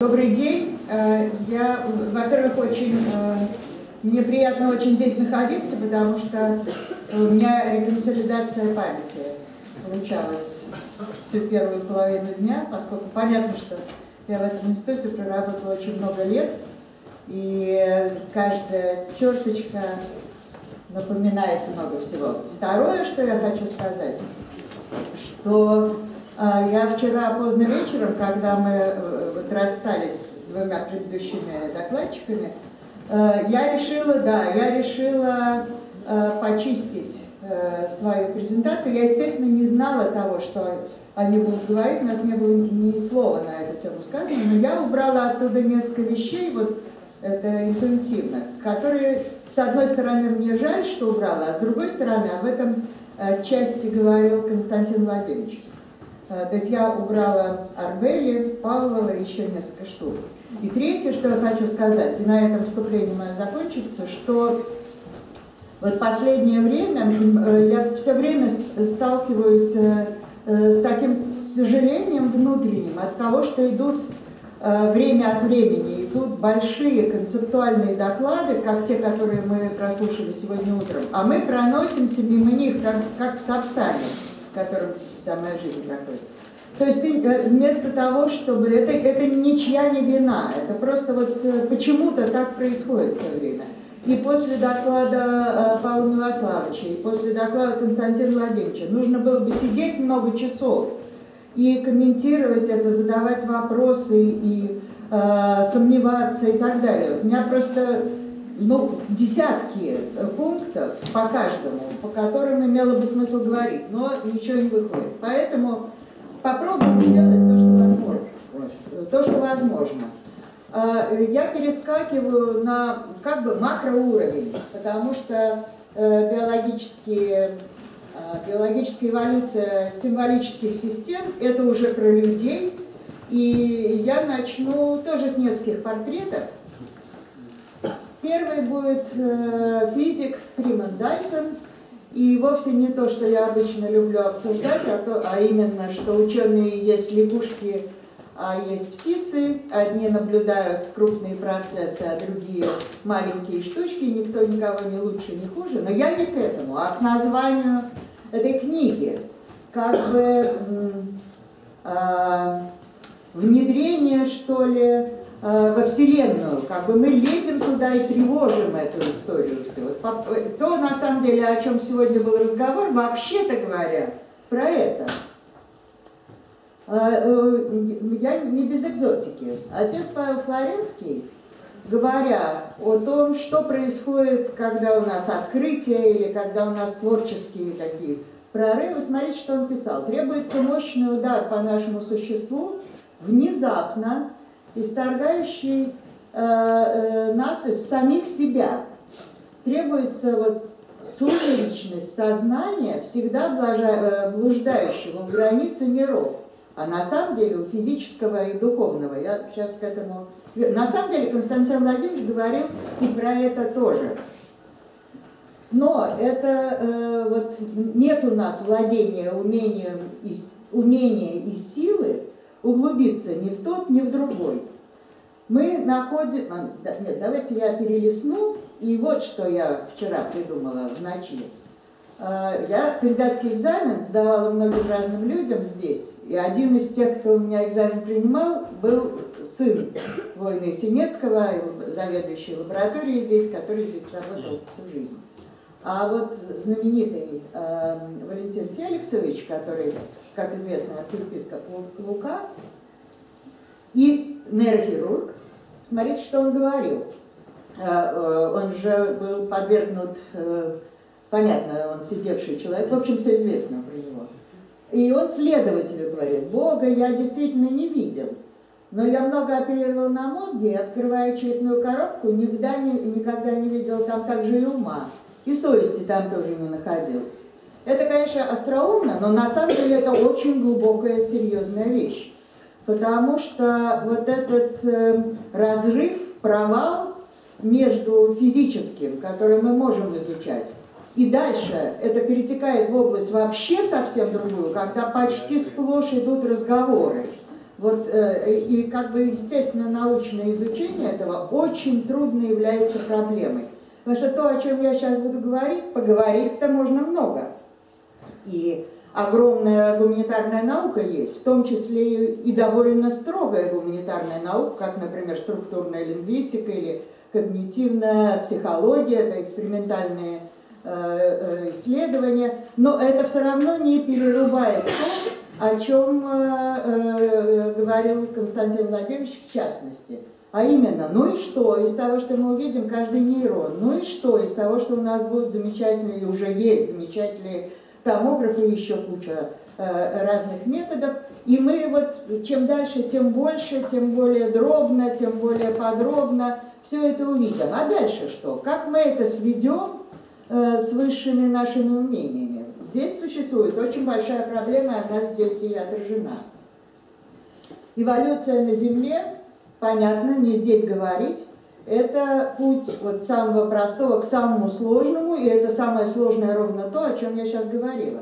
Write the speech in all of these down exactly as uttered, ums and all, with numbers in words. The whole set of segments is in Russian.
Добрый день. Я, во-первых, очень, мне приятно очень здесь находиться, потому что у меня реконсолидация памяти получалась всю первую половину дня, поскольку понятно, что я в этом институте проработала очень много лет, и каждая черточка напоминает много всего. Второе, что я хочу сказать, что я вчера поздно вечером, когда мы вот расстались с двумя предыдущими докладчиками, я решила, да, я решила почистить свою презентацию. Я, естественно, не знала того, что они будут говорить, у нас не было ни слова на эту тему сказано, но я убрала оттуда несколько вещей, вот это интуитивно, которые, с одной стороны, мне жаль, что убрала, а с другой стороны, об этом части говорил Константин Владимирович. То есть я убрала Арбели, Павлова и еще несколько штук. И третье, что я хочу сказать, и на этом вступление мое закончится, что вот последнее время я все время сталкиваюсь с таким сожалением внутренним от того, что идут время от времени, идут большие концептуальные доклады, как те, которые мы прослушали сегодня утром, а мы проносимся мимо них, как, как в Сапсане, в котором вся моя жизнь проходит. То есть ты, вместо того, чтобы... Это, это ничья не вина, это просто вот почему-то так происходит все время. И после доклада Павла Милославовича, и после доклада Константина Владимировича нужно было бы сидеть много часов и комментировать это, задавать вопросы, и э, сомневаться и так далее. У меня просто ну, десятки пунктов по каждому, по которым имело бы смысл говорить, но ничего не выходит. Поэтому попробуем сделать то, что возможно. То, что возможно. Я перескакиваю на как бы макроуровень, потому что биологические, биологическая эволюция символических систем – это уже про людей. И я начну тоже с нескольких портретов. Первый будет э, физик Фриман Дайсон, и вовсе не то, что я обычно люблю обсуждать, а, то, а именно, что ученые есть лягушки, а есть птицы, одни наблюдают крупные процессы, а другие маленькие штучки, никто никого не лучше, не хуже, но я не к этому, а к названию этой книги, как бы э, внедрение, что ли, во Вселенную, как бы мы лезем туда и тревожим эту историю все. Вот, то, на самом деле, о чем сегодня был разговор, вообще-то говоря, про это. Я не без экзотики. Отец Павел Флоренский, говоря о том, что происходит, когда у нас открытие или когда у нас творческие такие прорывы, смотрите, что он писал. Требуется мощный удар по нашему существу, внезапно, исторгающий э, э, нас из самих себя. Требуется вот сумеречность сознания, всегда блажа, э, блуждающего у границы миров. А на самом деле у физического и духовного, я сейчас к этому... На самом деле Константин Владимирович говорил и про это тоже. Но это э, вот нет у нас владения умением и, умения и силы углубиться ни в тот, ни в другой. Мы находим... Нет, давайте я перелистну. И вот что я вчера придумала в ночи. Я кандидатский экзамен сдавала многим разным людям здесь. И один из тех, кто у меня экзамен принимал, был сын Войны Синецкого, заведующий лабораторией здесь, который здесь работал всю жизнь. А вот знаменитый э, Валентин Феликсович, который, как известно, архиепископ Лука, и нейрохирург, смотрите, что он говорил. Э, э, он же был подвергнут, э, понятно, он сидевший человек, в общем, все известно про него. И он следователю говорит: Бога я действительно не видел, но я много оперировал на мозге, и, открывая черепную коробку, никогда не, никогда не видел там также и ума. И совести там тоже не находил. Это, конечно, остроумно, но на самом деле это очень глубокая, серьезная вещь. Потому что вот этот э, разрыв, провал между физическим, который мы можем изучать, и дальше это перетекает в область вообще совсем другую, когда почти сплошь идут разговоры Вот, и как бы, естественно, научное изучение этого очень трудно является проблемой. Потому что то, о чем я сейчас буду говорить, поговорить-то можно много. И огромная гуманитарная наука есть, в том числе и довольно строгая гуманитарная наука, как, например, структурная лингвистика или когнитивная психология, это экспериментальные э, исследования. Но это все равно не перерубает то, о чем э, э, говорил Константин Владимирович в частности. А именно, ну и что из того, что мы увидим каждый нейрон? Ну и что из того, что у нас будут замечательные, уже есть замечательные томографы и еще куча э, разных методов. И мы вот чем дальше, тем больше, тем более дробно, тем более подробно все это увидим. А дальше что? Как мы это сведем э, с высшими нашими умениями? Здесь существует очень большая проблема, она здесь и отражена. Эволюция на Земле, понятно, мне здесь говорить, это путь от самого простого к самому сложному, и это самое сложное ровно то, о чем я сейчас говорила.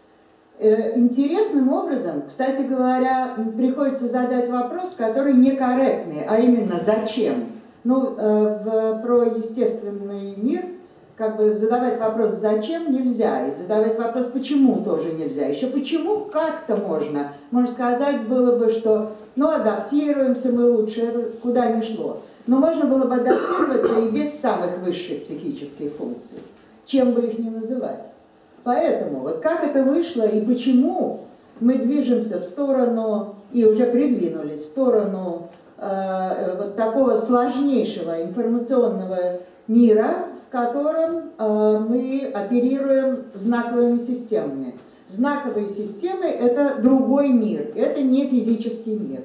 Интересным образом, кстати говоря, приходится задать вопрос, который некорректный, а именно «зачем?». Ну, в, про естественный мир как бы задавать вопрос «зачем?» нельзя, и задавать вопрос «почему?» тоже нельзя. Еще «почему?» как-то можно. Можно сказать было бы, что ну, адаптируемся мы лучше, это куда ни шло. Но можно было бы адаптироваться и без самых высших психических функций, чем бы их ни называть. Поэтому вот как это вышло и почему мы движемся в сторону, и уже придвинулись в сторону э, вот такого сложнейшего информационного мира, в котором э, мы оперируем знаковыми системами. Знаковые системы – это другой мир, это не физический мир.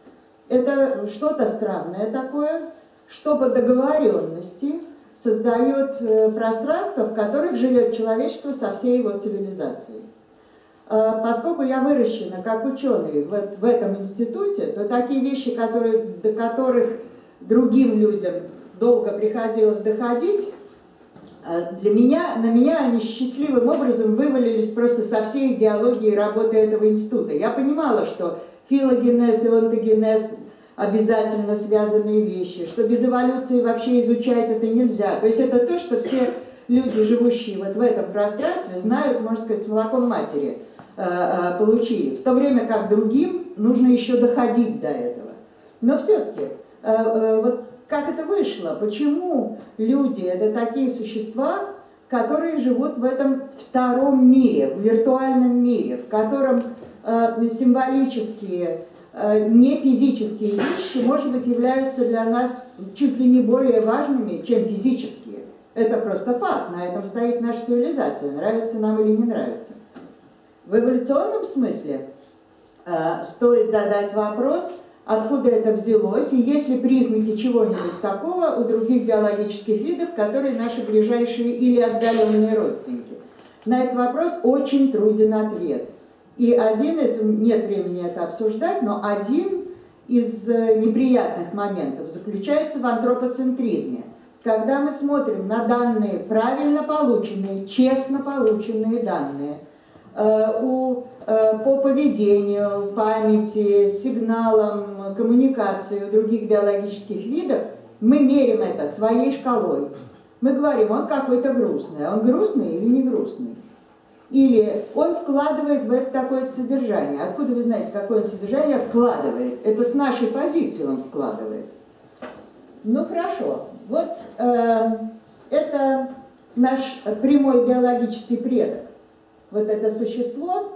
Это что-то странное такое, что по договоренности создает э, пространство, в которых живет человечество со всей его цивилизацией. Э, поскольку я выращена как ученый в, в этом институте, то такие вещи, которые, до которых другим людям долго приходилось доходить, э, для меня, на меня они счастливым образом вывалились просто со всей идеологией работы этого института. Я понимала, что филогенез и онтогенез обязательно связанные вещи, что без эволюции вообще изучать это нельзя. То есть это то, что все люди, живущие вот в этом пространстве, знают, можно сказать, с молоком матери э, э, получили. В то время как другим нужно еще доходить до этого. Но все-таки, э, э, вот как это вышло? Почему люди – это такие существа, которые живут в этом втором мире, в виртуальном мире, в котором э, символические, э, не физические вещи, может быть, являются для нас чуть ли не более важными, чем физические. Это просто факт, на этом стоит наша цивилизация, нравится нам или не нравится. В эволюционном смысле э, стоит задать вопрос, откуда это взялось, и есть ли признаки чего-нибудь такого у других биологических видов, которые наши ближайшие или отдаленные родственники. На этот вопрос очень труден ответ. И один из, нет времени это обсуждать, но один из неприятных моментов заключается в антропоцентризме. Когда мы смотрим на данные, правильно полученные, честно полученные данные, у, по поведению, памяти, сигналам, коммуникации у других биологических видов, мы мерим это своей шкалой. Мы говорим, он какой-то грустный. Он грустный или не грустный? Или он вкладывает в это такое содержание. Откуда вы знаете, какое он содержание вкладывает? Это с нашей позиции он вкладывает. Ну хорошо, вот э, это наш прямой биологический предок. Вот это существо,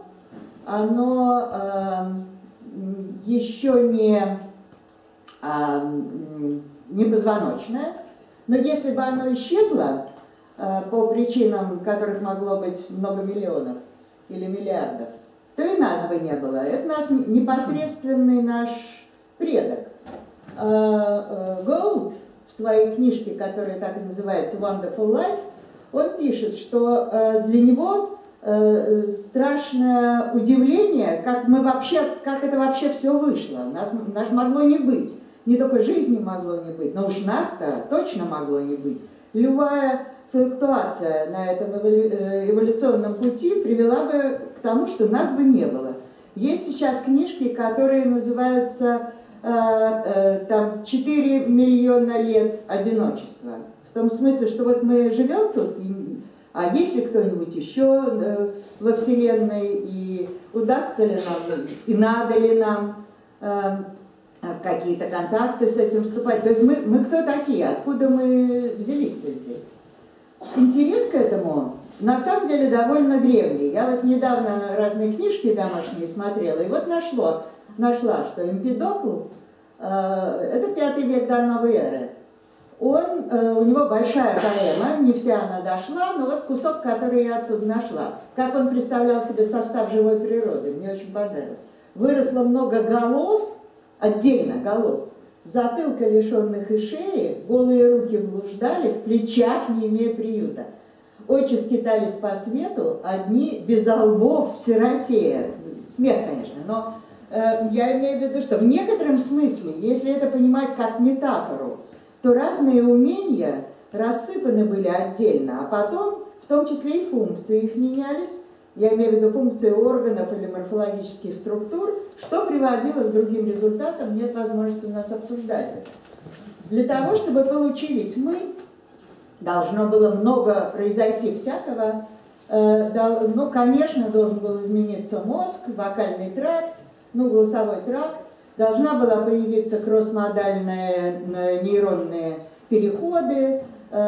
оно э, еще не, э, не позвоночное, но если бы оно исчезло э, по причинам, которых могло быть много миллионов или миллиардов, то и нас бы не было. Это наш непосредственный наш предок. Гоулд в своей книжке, которая так и называется «Wonderful Life», он пишет, что э, для него э, страшное удивление, как мы вообще, как это вообще все вышло. Нас, нас могло не быть. Не только жизни могло не быть, но уж нас-то точно могло не быть. Любая флуктуация на этом эволюционном пути привела бы к тому, что нас бы не было. Есть сейчас книжки, которые называются э, э, там, «четыре миллиона лет одиночества». В том смысле, что вот мы живем тут, и, а есть ли кто-нибудь еще э, во Вселенной, и удастся ли нам, и надо ли нам э, в какие-то контакты с этим вступать. То есть мы, мы кто такие, откуда мы взялись-то здесь? Интерес к этому на самом деле довольно древний. Я вот недавно разные книжки домашние смотрела, и вот нашло, нашла, что Эмпидокл, э, это пятый век до новой эры. Он, э, у него большая поэма, не вся она дошла, но вот кусок, который я оттуда нашла. Как он представлял себе состав живой природы, мне очень понравилось. Выросло много голов, отдельно голов, затылка лишенных и шеи, голые руки блуждали, в плечах не имея приюта. Очи скитались по свету, одни без лбов сиротея. Смех, конечно, но э, я имею в виду, что в некотором смысле, если это понимать как метафору, то разные умения рассыпаны были отдельно, а потом, в том числе и функции их менялись, я имею в виду функции органов или морфологических структур, что приводило к другим результатам, нет возможности у нас обсуждать это. Для того, чтобы получились мы, должно было много произойти всякого. Ну, конечно, должен был измениться мозг, вокальный тракт, ну, голосовой тракт. Должна была появиться кроссмодальные нейронные переходы,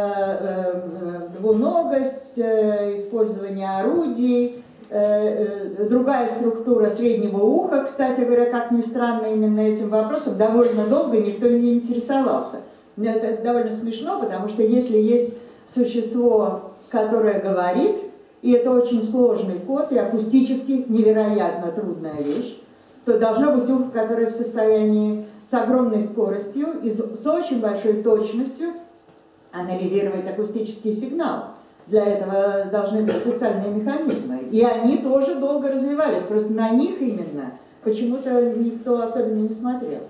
двуногость, использование орудий, другая структура среднего уха. Кстати говоря, как ни странно, именно этим вопросом довольно долго никто не интересовался. Это довольно смешно, потому что если есть существо, которое говорит, и это очень сложный код, и акустически невероятно трудная вещь, то должно быть ухо, которое в состоянии с огромной скоростью и с очень большой точностью анализировать акустический сигнал. Для этого должны быть специальные механизмы. И они тоже долго развивались, просто на них именно почему-то никто особенно не смотрел.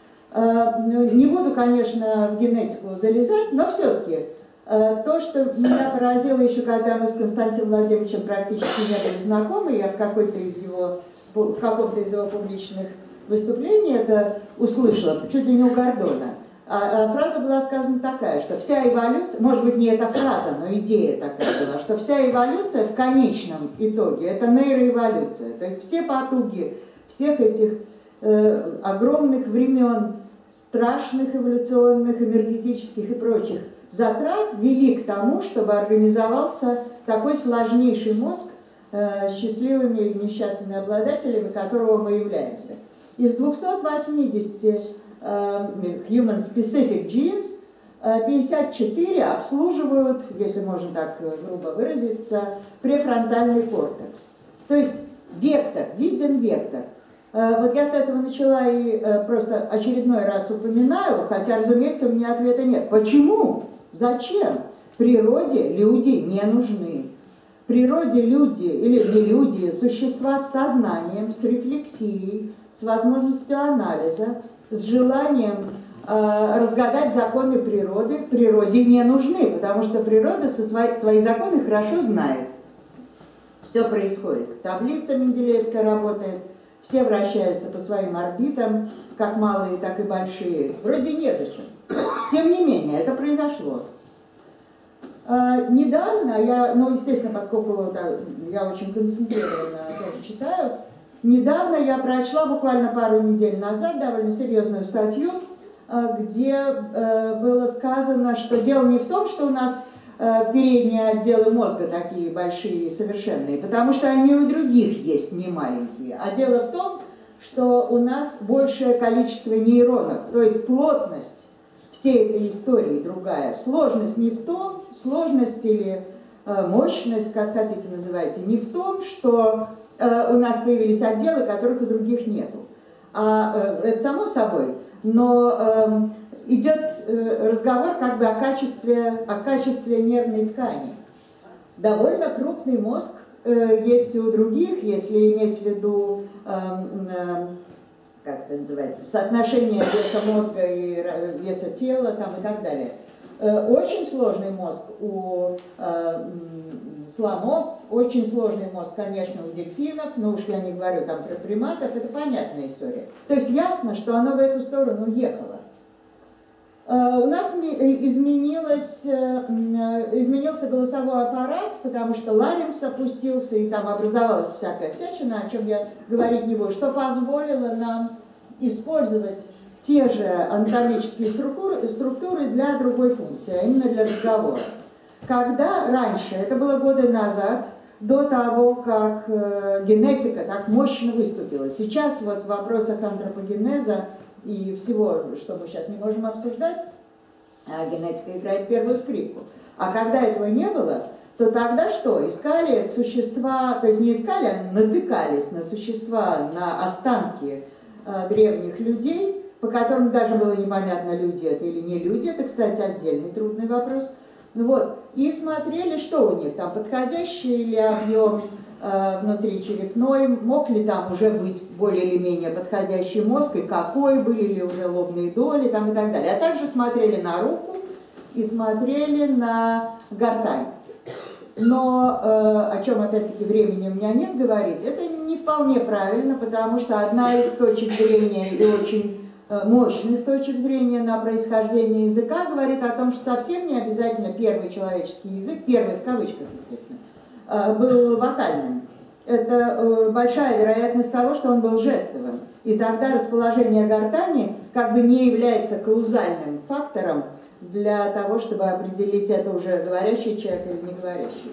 Не буду, конечно, в генетику залезать, но все-таки то, что меня поразило еще, когда мы с Константином Владимировичем практически не были знакомы, я в, какой-то из его, в каком-то из его публичных выступлений это услышала, чуть ли не у Гордона. А, а фраза была сказана такая, что вся эволюция, может быть, не эта фраза, но идея такая была, что вся эволюция в конечном итоге – это нейроэволюция. То есть все потуги всех этих э, огромных времен, страшных эволюционных, энергетических и прочих затрат вели к тому, чтобы организовался такой сложнейший мозг э, счастливыми или несчастными обладателями, которого мы являемся. Из двухсот восьмидесяти э, human specific genes э, пятьдесят четыре обслуживают, если можно так грубо выразиться, префронтальный кортекс. То есть вектор, виден вектор. Э, вот я с этого начала и э, просто очередной раз упоминаю, хотя, разумеется, у меня ответа нет. Почему? Зачем? Природе люди не нужны. Природе люди, или не люди, существа с сознанием, с рефлексией, с возможностью анализа, с желанием э, разгадать законы природы, природе не нужны, потому что природа со свои, свои законы хорошо знает. Все происходит. Таблица Менделеевская работает, все вращаются по своим орбитам, как малые, так и большие. Вроде незачем. Тем не менее, это произошло. Uh, недавно, я, ну, естественно, поскольку да, я очень концентрированно тоже читаю, недавно я прочла, буквально пару недель назад, довольно серьезную статью, uh, где uh, было сказано, что дело не в том, что у нас uh, передние отделы мозга такие большие и совершенные, потому что они у других есть не маленькие, а дело в том, что у нас большее количество нейронов, то есть плотность всей этой истории другая. Сложность не в том, сложность или э, мощность, как хотите называйте, не в том, что э, у нас появились отделы, которых у других нету. А, э, это само собой, но э, идет э, разговор как бы о качестве, о качестве нервной ткани. Довольно крупный мозг э, есть и у других, если иметь в виду э, э, как это называется, соотношение веса мозга и веса тела там, и так далее. Очень сложный мозг у слонов, очень сложный мозг, конечно, у дельфинов, но уж я не говорю там про приматов, это понятная история. То есть ясно, что оно в эту сторону ехало. У нас изменилось, изменился голосовой аппарат, потому что ларингс опустился, и там образовалась всякая всячина, о чем я говорить не буду, что позволило нам использовать те же анатомические структуры, структуры для другой функции, а именно для разговора. Когда раньше, это было годы назад, до того, как э, генетика так мощно выступила, сейчас вот в вопросах антропогенеза и всего, что мы сейчас не можем обсуждать, а генетика играет первую скрипку. А когда этого не было, то тогда что? Искали существа, то есть не искали, а натыкались на существа, на останки э, древних людей, по которым даже было непонятно, люди это или не люди, это, кстати, отдельный трудный вопрос. Вот. И смотрели, что у них там, подходящий ли объем э, внутричерепной, мог ли там уже быть более или менее подходящий мозг, и какой, были ли уже лобные доли там, и так далее. А также смотрели на руку и смотрели на гортань. Но, э, о чем опять-таки времени у меня нет говорить, это не вполне правильно, потому что одна из точек зрения и очень мощных точек зрения на происхождение языка говорит о том, что совсем не обязательно первый человеческий язык, первый в кавычках, естественно, был вокальным. Это большая вероятность того, что он был жестовым. И тогда расположение гортани как бы не является каузальным фактором для того, чтобы определить, это уже говорящий человек или не говорящий.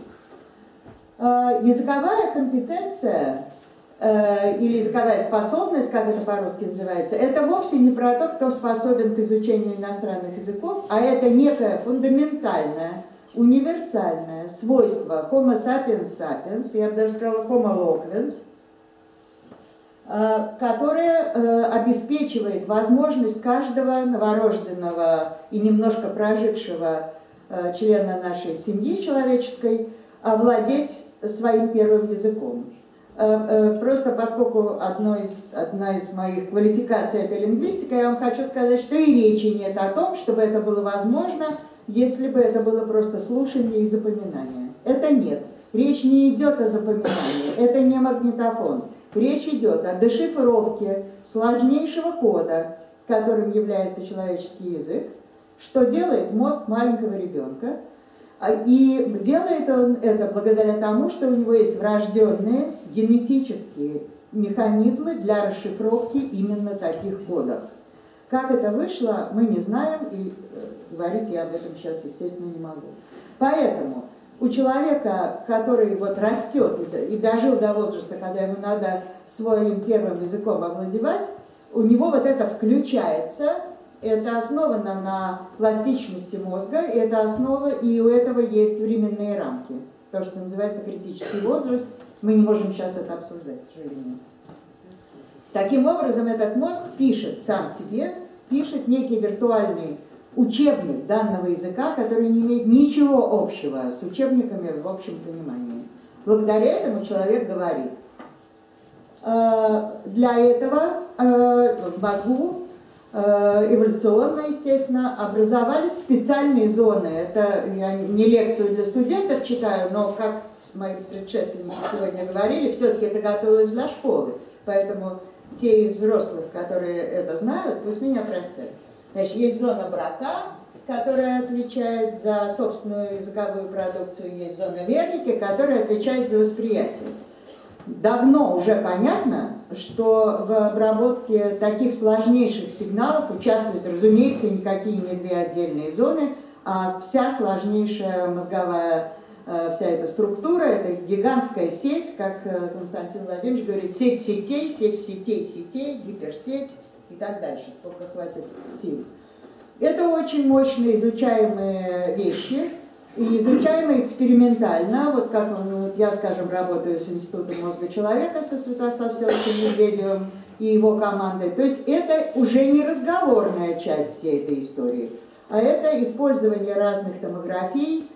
Языковая компетенция или языковая способность, как это по-русски называется, это вовсе не про то, кто способен к изучению иностранных языков, а это некое фундаментальное, универсальное свойство Homo sapiens sapiens, я бы даже сказала Homo loquens, которое обеспечивает возможность каждого новорожденного и немножко прожившего члена нашей семьи человеческой овладеть своим первым языком. Просто поскольку одно из, одна из моих квалификаций – это лингвистика, я вам хочу сказать, что и речи нет о том, чтобы это было возможно, если бы это было просто слушание и запоминание. Это нет. Речь не идет о запоминании, это не магнитофон. Речь идет о дешифровке сложнейшего кода, которым является человеческий язык, что делает мозг маленького ребенка. И делает он это благодаря тому, что у него есть врожденные генетические механизмы для расшифровки именно таких кодов. Как это вышло, мы не знаем, и говорить я об этом сейчас, естественно, не могу. Поэтому у человека, который вот растет и дожил до возраста, когда ему надо своим первым языком овладевать, у него вот это включается. Это основано на пластичности мозга, это основа, и у этого есть временные рамки. То, что называется критический возраст, мы не можем сейчас это обсуждать, к сожалению. Таким образом, этот мозг пишет сам себе, пишет некий виртуальный учебник данного языка, который не имеет ничего общего с учебниками в общем понимании. Благодаря этому человек говорит. Для этого в мозгу эволюционно, естественно, образовались специальные зоны. Это я не лекцию для студентов читаю, но, как мои предшественники сегодня говорили, все-таки это готовилось для школы. Поэтому те из взрослых, которые это знают, пусть меня простят. Значит, есть зона Брака, которая отвечает за собственную языковую продукцию, есть зона Верники, которая отвечает за восприятие. Давно уже понятно, что в обработке таких сложнейших сигналов участвуют, разумеется, никакие не две отдельные зоны, а вся сложнейшая мозговая, вся эта структура, это гигантская сеть, как Константин Владимирович говорит, сеть сетей, сеть сетей сетей, гиперсеть и так дальше, сколько хватит сил. Это очень мощно изучаемые вещи, и изучаемые экспериментально, вот как он, я, скажем, работаю с Институтом мозга человека со Святославом Всеволодовичем Медведевым и его командой. То есть это уже не разговорная часть всей этой истории, а это использование разных томографий,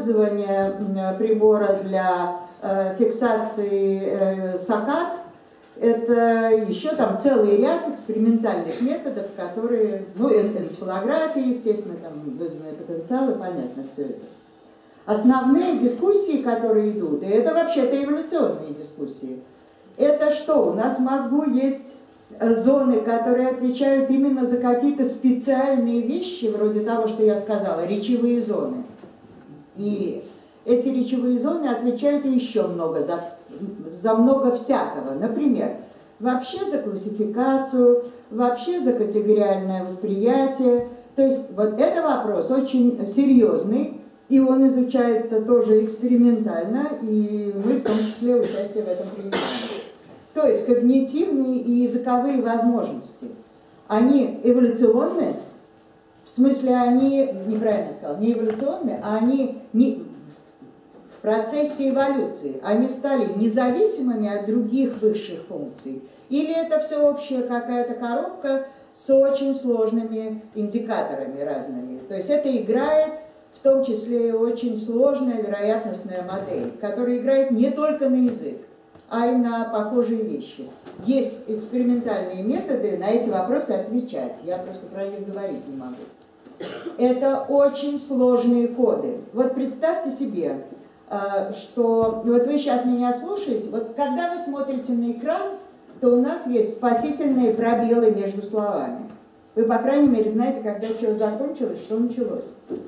использование прибора для э, фиксации э, саккад, Это еще там целый ряд экспериментальных методов, которые, ну, энцефалография, естественно, там вызванные потенциалы, понятно все это. Основные дискуссии, которые идут, и это вообще-то эволюционные дискуссии, это что? У нас в мозгу есть зоны, которые отвечают именно за какие-то специальные вещи, вроде того, что я сказала, речевые зоны. И эти речевые зоны отвечают еще много за, за много всякого. Например, вообще за классификацию, вообще за категориальное восприятие. То есть вот это вопрос очень серьезный, и он изучается тоже экспериментально, и мы в том числе участие в этом принимаем. То есть когнитивные и языковые возможности, они эволюционные, в смысле они, неправильно сказал, не эволюционные, а они не, в процессе эволюции, они стали независимыми от других высших функций, или это всеобщая какая-то коробка с очень сложными индикаторами разными. То есть это играет в том числе очень сложная вероятностная модель, которая играет не только на язык, а и на похожие вещи. Есть экспериментальные методы на эти вопросы отвечать, я просто про них говорить не могу. Это очень сложные коды. Вот представьте себе, что вот вы сейчас меня слушаете, вот когда вы смотрите на экран, то у нас есть спасительные пробелы между словами. Вы, по крайней мере, знаете, когда что закончилось, что началось.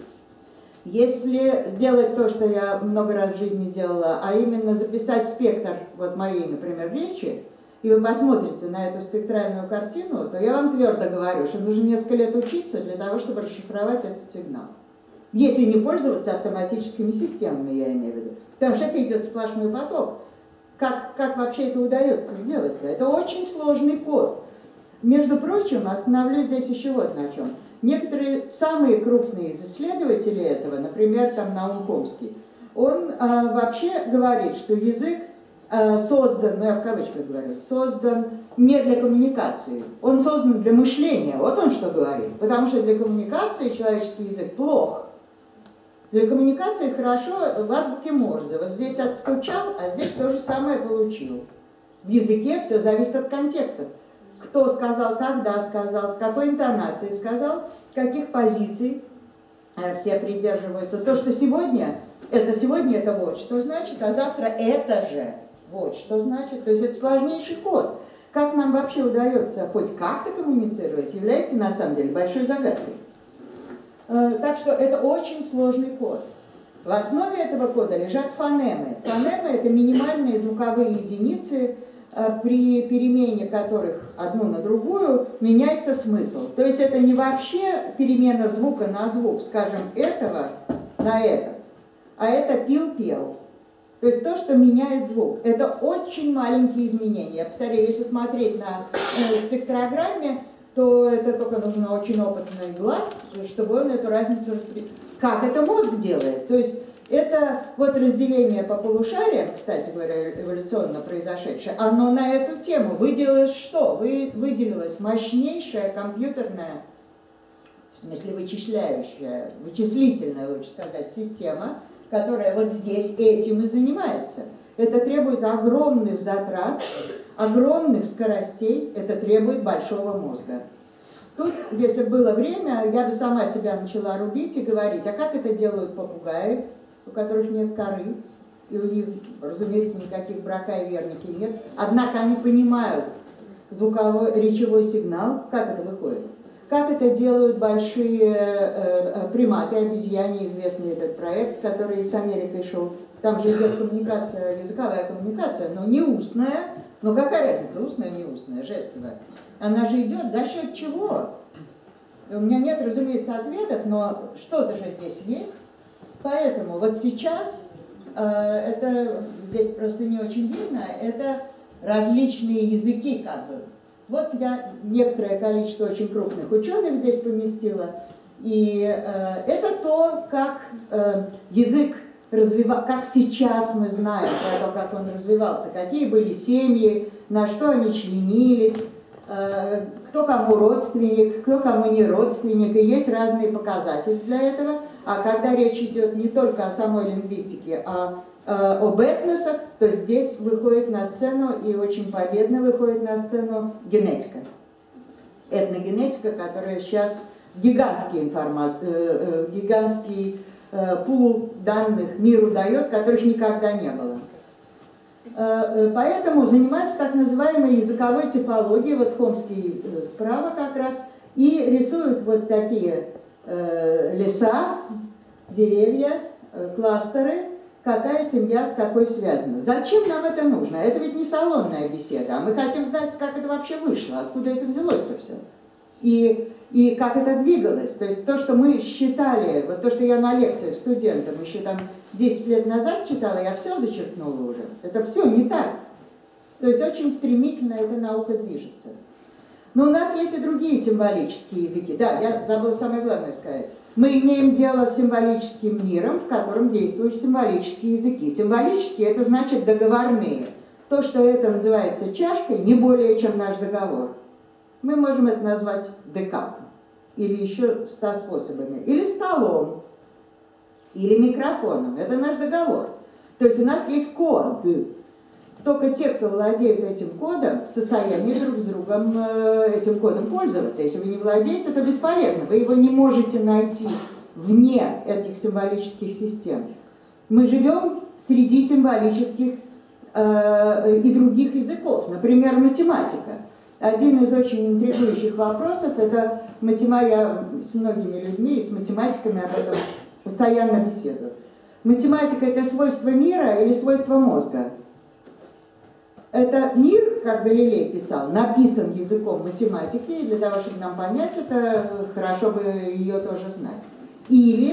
Если сделать то, что я много раз в жизни делала, а именно записать спектр вот моей, например, речи, и вы посмотрите на эту спектральную картину, то я вам твердо говорю, что нужно несколько лет учиться для того, чтобы расшифровать этот сигнал. Если не пользоваться автоматическими системами, я имею в виду. Потому что это идет сплошной поток. Как, как вообще это удается сделать-то? Это очень сложный код. Между прочим, остановлюсь здесь еще вот на чем. Некоторые самые крупные исследователи этого, например, там Наум Хомский, он а, вообще говорит, что язык а, создан, ну я в кавычках говорю, создан не для коммуникации, он создан для мышления. Вот он что говорит. Потому что для коммуникации человеческий язык плох. Для коммуникации хорошо в азбуке Морзе. Вот здесь отстучал, а здесь то же самое получил. В языке все зависит от контекстов. Кто сказал, когда сказал, с какой интонацией сказал, каких позиций все придерживаются. То, что сегодня, это сегодня это вот что значит, а завтра это же вот что значит. То есть это сложнейший код. Как нам вообще удается хоть как-то коммуницировать, является на самом деле большой загадкой. Так что это очень сложный код. В основе этого кода лежат фонемы. Фонемы – это минимальные звуковые единицы, при перемене которых одну на другую меняется смысл. То есть это не вообще перемена звука на звук, скажем, этого на это, а это пил-пел. То есть то, что меняет звук. Это очень маленькие изменения. Я повторяю, если смотреть на э, спектрограмме, то это только нужен очень опытный глаз, чтобы он эту разницу распределил. Как это мозг делает? То есть это вот разделение по полушариям, кстати говоря, эволюционно произошедшее, оно на эту тему выделилось что? Вы, выделилась мощнейшая компьютерная, в смысле вычисляющая, вычислительная, лучше сказать, система, которая вот здесь этим и занимается. Это требует огромных затрат, огромных скоростей, это требует большого мозга. Тут, если было время, я бы сама себя начала рубить и говорить, а как это делают попугаи, у которых нет коры, и у них, разумеется, никаких брака и верники нет. Однако они понимают звуковой, речевой сигнал, как это выходит. Как это делают большие э, приматы, обезьяне, известный этот проект, который с Америкой шел. Там же идет коммуникация, языковая коммуникация, но не устная. Но какая разница, устная, не устная, жестовая? Она же идет за счет чего? У меня нет, разумеется, ответов, но что-то же здесь есть. Поэтому вот сейчас, э, это здесь просто не очень видно, это различные языки как бы. Вот я некоторое количество очень крупных ученых здесь поместила. И э, это то, как э, язык развивался, как сейчас мы знаем про то, как он развивался, какие были семьи, на что они членились, э, кто кому родственник, кто кому не родственник. И есть разные показатели для этого. А когда речь идет не только о самой лингвистике, а об этносах, то здесь выходит на сцену и очень победно выходит на сцену генетика. Этногенетика, которая сейчас гигантский, информат, э, э, гигантский э, пул данных миру дает, которых никогда не было. Э, поэтому занимаюсь так называемой языковой типологией, вот Хомский э, справа как раз, и рисуют вот такие э, леса, деревья, э, кластеры, какая семья с какой связана. Зачем нам это нужно? Это ведь не салонная беседа, а мы хотим знать, как это вообще вышло, откуда это взялось-то все. И, и как это двигалось. То есть то, что мы считали, вот то, что я на лекциях студентам еще там десять лет назад читала, я все зачеркнула уже. Это все не так. То есть очень стремительно эта наука движется. Но у нас есть и другие символические языки. Да, я забыла самое главное сказать. Мы имеем дело с символическим миром, в котором действуют символические языки. Символические – это значит договорные. То, что это называется чашкой, не более чем наш договор. Мы можем это назвать декапом, или еще ста способами, или столом, или микрофоном. Это наш договор. То есть у нас есть код. Только те, кто владеют этим кодом, в состоянии друг с другом этим кодом пользоваться. Если вы не владеете, то бесполезно. Вы его не можете найти вне этих символических систем. Мы живем среди символических э, и других языков. Например, математика. Один из очень интригующих вопросов – это математика. Я с многими людьми и с математиками об этом постоянно беседую. Математика – это свойство мира или свойство мозга? Это мир, как Галилей писал, написан языком математики, и для того, чтобы нам понять это, хорошо бы ее тоже знать. Или,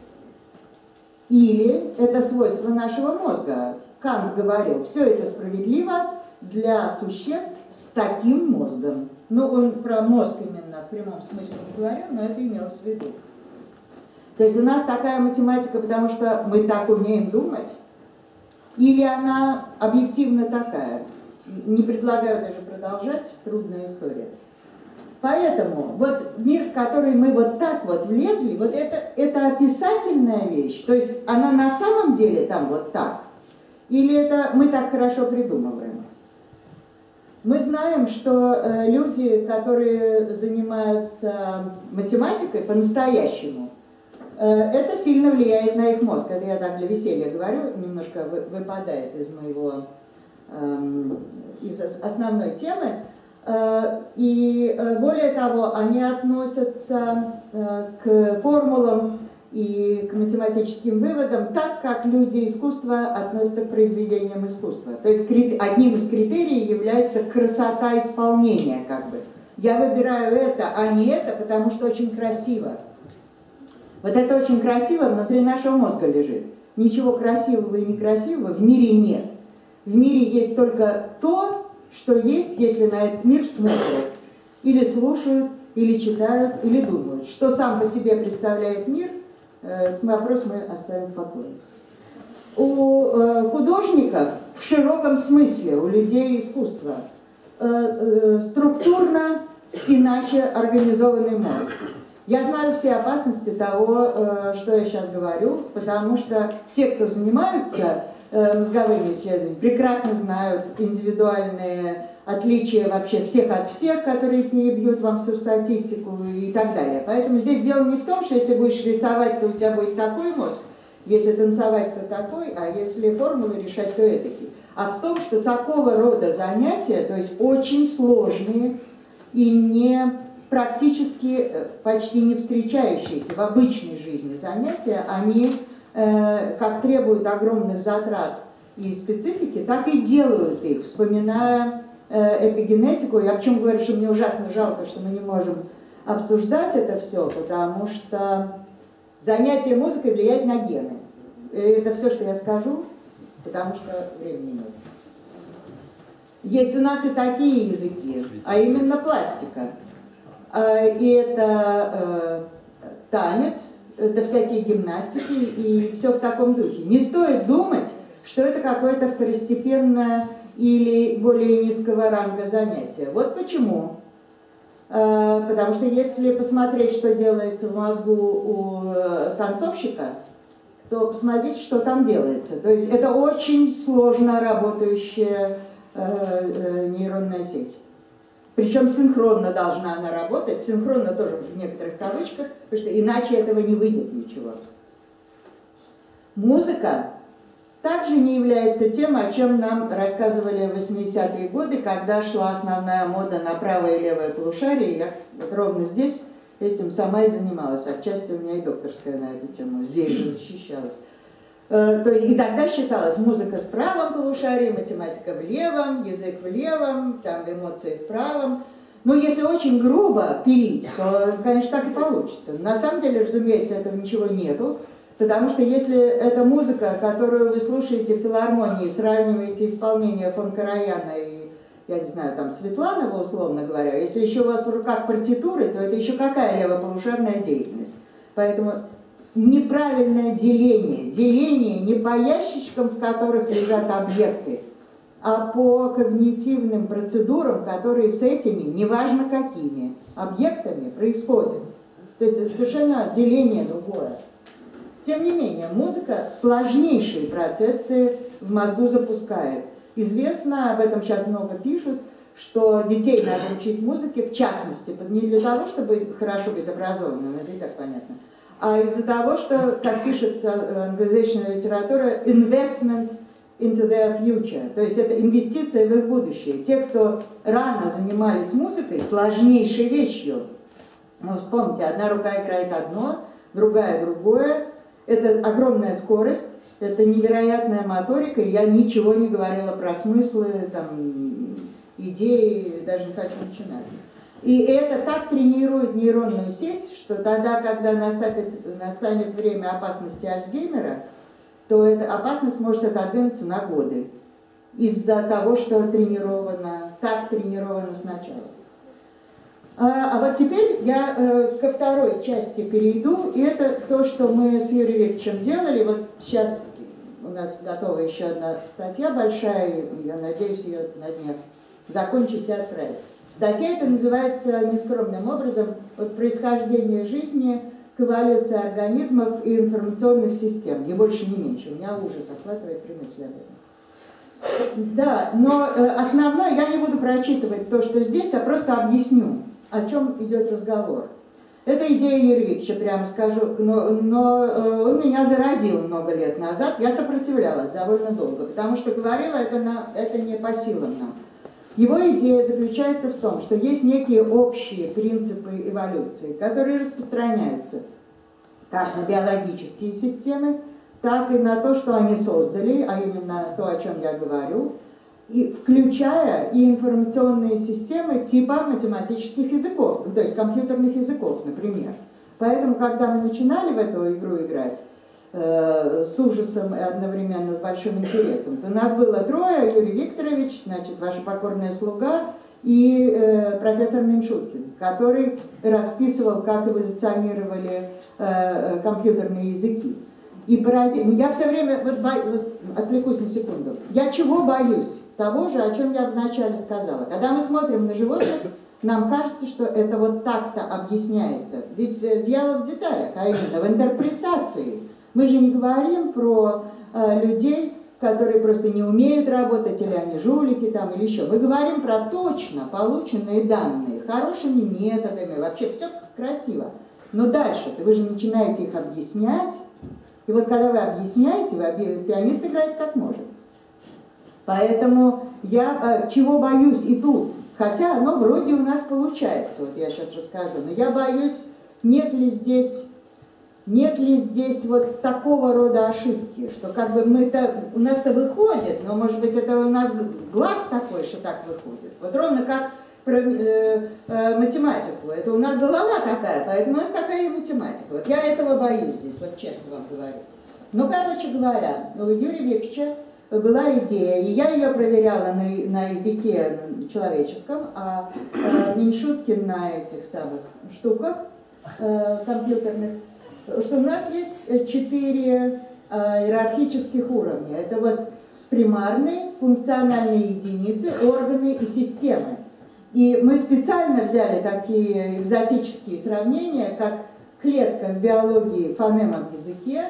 или это свойство нашего мозга. Кант говорил, все это справедливо для существ с таким мозгом. Ну, он про мозг именно в прямом смысле не говорил, но это имелось в виду. То есть у нас такая математика, потому что мы так умеем думать, или она объективно такая? Не предлагаю даже продолжать, трудная история. Поэтому вот мир, в который мы вот так вот влезли, вот это, это описательная вещь, то есть она на самом деле там вот так, или это мы так хорошо придумываем? Мы знаем, что э, люди, которые занимаются математикой по-настоящему, это сильно влияет на их мозг. Это я так для веселья говорю, немножко выпадает из моего, эм, из основной темы. И более того, они относятся к формулам и к математическим выводам так, как люди искусства относятся к произведениям искусства. То есть одним из критериев является красота исполнения, как бы. Я выбираю это, а не это, потому что очень красиво. Вот это очень красиво внутри нашего мозга лежит. Ничего красивого и некрасивого в мире нет. В мире есть только то, что есть, если на этот мир смотрят. Или слушают, или читают, или думают. Что сам по себе представляет мир, этот вопрос мы оставим в покое. У художников в широком смысле, у людей искусства, структурно иначе организованный мозг. Я знаю все опасности того, что я сейчас говорю, потому что те, кто занимаются мозговыми исследованиями, прекрасно знают индивидуальные отличия вообще всех от всех, которые перебьют вам всю статистику и так далее. Поэтому здесь дело не в том, что если будешь рисовать, то у тебя будет такой мозг, если танцевать, то такой, а если формулы решать, то этакий. А в том, что такого рода занятия, то есть очень сложные и не практически почти не встречающиеся в обычной жизни занятия, они э, как требуют огромных затрат и специфики, так и делают их, вспоминая э, эпигенетику. Я почему говорю, что мне ужасно жалко, что мы не можем обсуждать это все, потому что занятие музыкой влияет на гены. И это все, что я скажу, потому что времени нет. Есть у нас и такие языки, а именно пластика. И это э, танец, это всякие гимнастики и все в таком духе. Не стоит думать, что это какое-то второстепенное или более низкого ранга занятие. Вот почему. Э, потому что если посмотреть, что делается в мозгу у танцовщика, то посмотрите, что там делается. То есть это очень сложно работающая э, э, нейронная сеть. Причем синхронно должна она работать, синхронно тоже в некоторых кавычках, потому что иначе этого не выйдет ничего. Музыка также не является тем, о чем нам рассказывали в восьмидесятые годы, когда шла основная мода на правое и левое полушарие. Я вот ровно здесь этим сама и занималась. Отчасти у меня и докторская на эту тему здесь же защищалась. То есть и тогда считалось музыка с правым полушарием, математика в левом, язык в левом, там эмоции в правом. Но если очень грубо пилить, то, конечно, так и получится. На самом деле, разумеется, этого ничего нету. Потому что если эта музыка, которую вы слушаете в филармонии, сравниваете исполнение фон Караяна и, я не знаю, там Светланова, условно говоря, если еще у вас в руках партитуры, то это еще какая левополушарная деятельность. Поэтому неправильное деление, деление не по ящичкам, в которых лежат объекты, а по когнитивным процедурам, которые с этими, неважно какими, объектами происходят. То есть это совершенно деление другое. Тем не менее, музыка сложнейшие процессы в мозгу запускает. Известно, об этом сейчас много пишут, что детей надо учить музыке, в частности, не для того, чтобы хорошо быть образованным, это и так понятно, а из-за того, что, как пишет англоязычная литература, investment into their future, то есть это инвестиция в их будущее. Те, кто рано занимались музыкой, сложнейшей вещью, ну, вспомните, одна рука играет одно, другая другое, это огромная скорость, это невероятная моторика, и я ничего не говорила про смыслы, там, идеи, даже не хочу начинать. И это так тренирует нейронную сеть, что тогда, когда настанет, настанет время опасности Альцгеймера, то эта опасность может отодвинуться на годы из-за того, что тренировано, так тренировано сначала. А, а вот теперь я э, ко второй части перейду, и это то, что мы с Юрием Викторовичем делали. Вот сейчас у нас готова еще одна статья большая, я надеюсь ее на днях закончить и отправить. Статья эта называется нескромным образом «От происхождения жизни к эволюции организмов и информационных систем». Не больше, не меньше. У меня ужас охватывает при мысли об этом. Да, но э, основное, я не буду прочитывать то, что здесь, а просто объясню, о чем идет разговор. Это идея Юрия Викторовича, прямо скажу, но, но э, он меня заразил много лет назад, я сопротивлялась довольно долго, потому что говорила, это, на, это не по силам нам. Его идея заключается в том, что есть некие общие принципы эволюции, которые распространяются как на биологические системы, так и на то, что они создали, а именно то, о чем я говорю, и включая и информационные системы типа математических языков, то есть компьютерных языков, например. Поэтому, когда мы начинали в эту игру играть, э, с ужасом и одновременно с большим интересом, то нас было трое: Юрий Викторович, значит, ваша покорная слуга, и э, профессор Меньшуткин, который расписывал, как эволюционировали э, компьютерные языки. И поразительно. Я все время, вот, бо... вот отвлекусь на секунду, я чего боюсь? Того же, о чем я вначале сказала. Когда мы смотрим на животных, нам кажется, что это вот так-то объясняется. Ведь дьявол в деталях, а именно в интерпретации. Мы же не говорим про э, людей, которые просто не умеют работать, или они жулики там, или еще. Мы говорим про точно полученные данные, хорошими методами, вообще все красиво. Но дальше-то вы же начинаете их объяснять. И вот когда вы объясняете, вы, пианист играет как может. Поэтому я э, чего боюсь и тут, хотя оно вроде у нас получается, вот я сейчас расскажу, но я боюсь, нет ли здесь, нет ли здесь вот такого рода ошибки, что как бы мы-то, у нас-то выходит, но может быть это у нас глаз такой, что так выходит. Вот ровно как про э, э, математику, это у нас голова такая, поэтому у нас такая и математика. Вот я этого боюсь здесь, вот честно вам говорю. Но, короче говоря, у Юрия Викторовича была идея, и я ее проверяла на, на языке человеческом, а э, Меньшуткин на этих самых штуках э, компьютерных, что у нас есть четыре э, иерархических уровня. Это вот примарные, функциональные единицы, органы и системы. И мы специально взяли такие экзотические сравнения, как клетка в биологии, фонема в языке,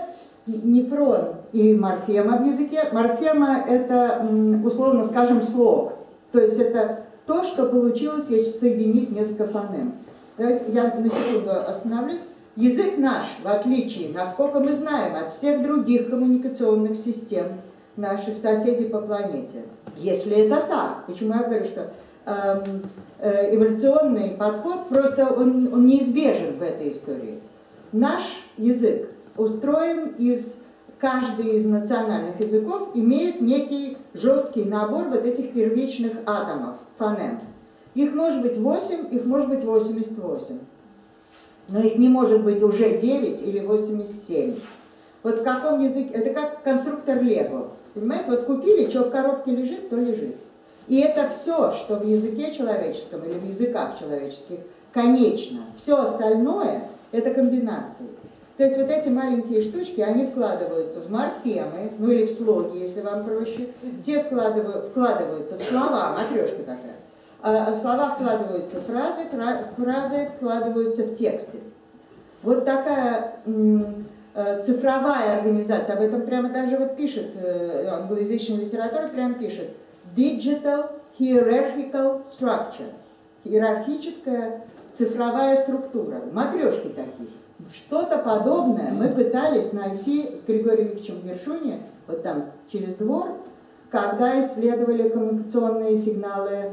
нефрон и морфема в языке. Морфема – это, условно скажем, слог. То есть это то, что получилось, если соединить несколько фонем. Я на секунду остановлюсь. Язык наш, в отличие, насколько мы знаем, от всех других коммуникационных систем наших соседей по планете. Если это так, почему я говорю, что э, э, эволюционный подход просто он, он неизбежен в этой истории. Наш язык устроен из, каждый из национальных языков имеет некий жесткий набор вот этих первичных атомов, фонем. Их может быть восемь, их может быть восемьдесят восемь. Но их не может быть уже девять или восемьдесят семь. Вот в каком языке, это как конструктор Лего. Понимаете, вот купили, что в коробке лежит, то лежит. И это все, что в языке человеческом или в языках человеческих, конечно. Все остальное – это комбинации. То есть вот эти маленькие штучки, они вкладываются в морфемы, ну или в слоги, если вам проще. Те складывают, вкладываются в слова, матрешка такая. А слова вкладываются в фразы, фразы вкладываются в тексты. Вот такая цифровая организация, об этом прямо даже вот пишет, англоязычная литература прямо пишет, digital hierarchical structure, иерархическая цифровая структура, матрешки такие. Что-то подобное мы пытались найти с Григорием Викторовичем Гершуни, вот там через двор, когда исследовали коммуникационные сигналы э,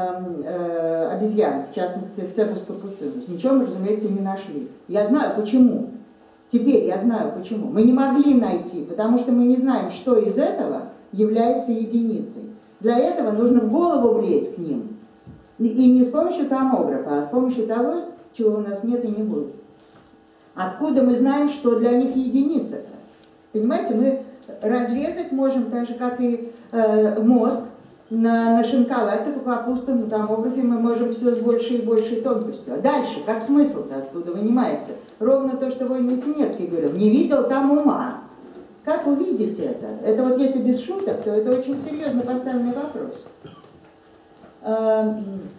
э, обезьян, в частности Цебус капуцинус. Ничего мы, разумеется, не нашли. Я знаю почему. Теперь я знаю почему. Мы не могли найти, потому что мы не знаем, что из этого является единицей. Для этого нужно в голову влезть к ним. И не с помощью томографа, а с помощью того, чего у нас нет и не будет. Откуда мы знаем, что для них единица-то? Понимаете, мы разрезать можем, так же, как и э, мозг, на, нашинковать эту капусту на томографе мы можем все с большей и большей тонкостью. А дальше, как смысл-то оттуда вынимается? Ровно то, что Война Синецкий говорил, не видел там ума. Как увидеть это? Это вот если без шуток, то это очень серьезно поставленный вопрос. Э,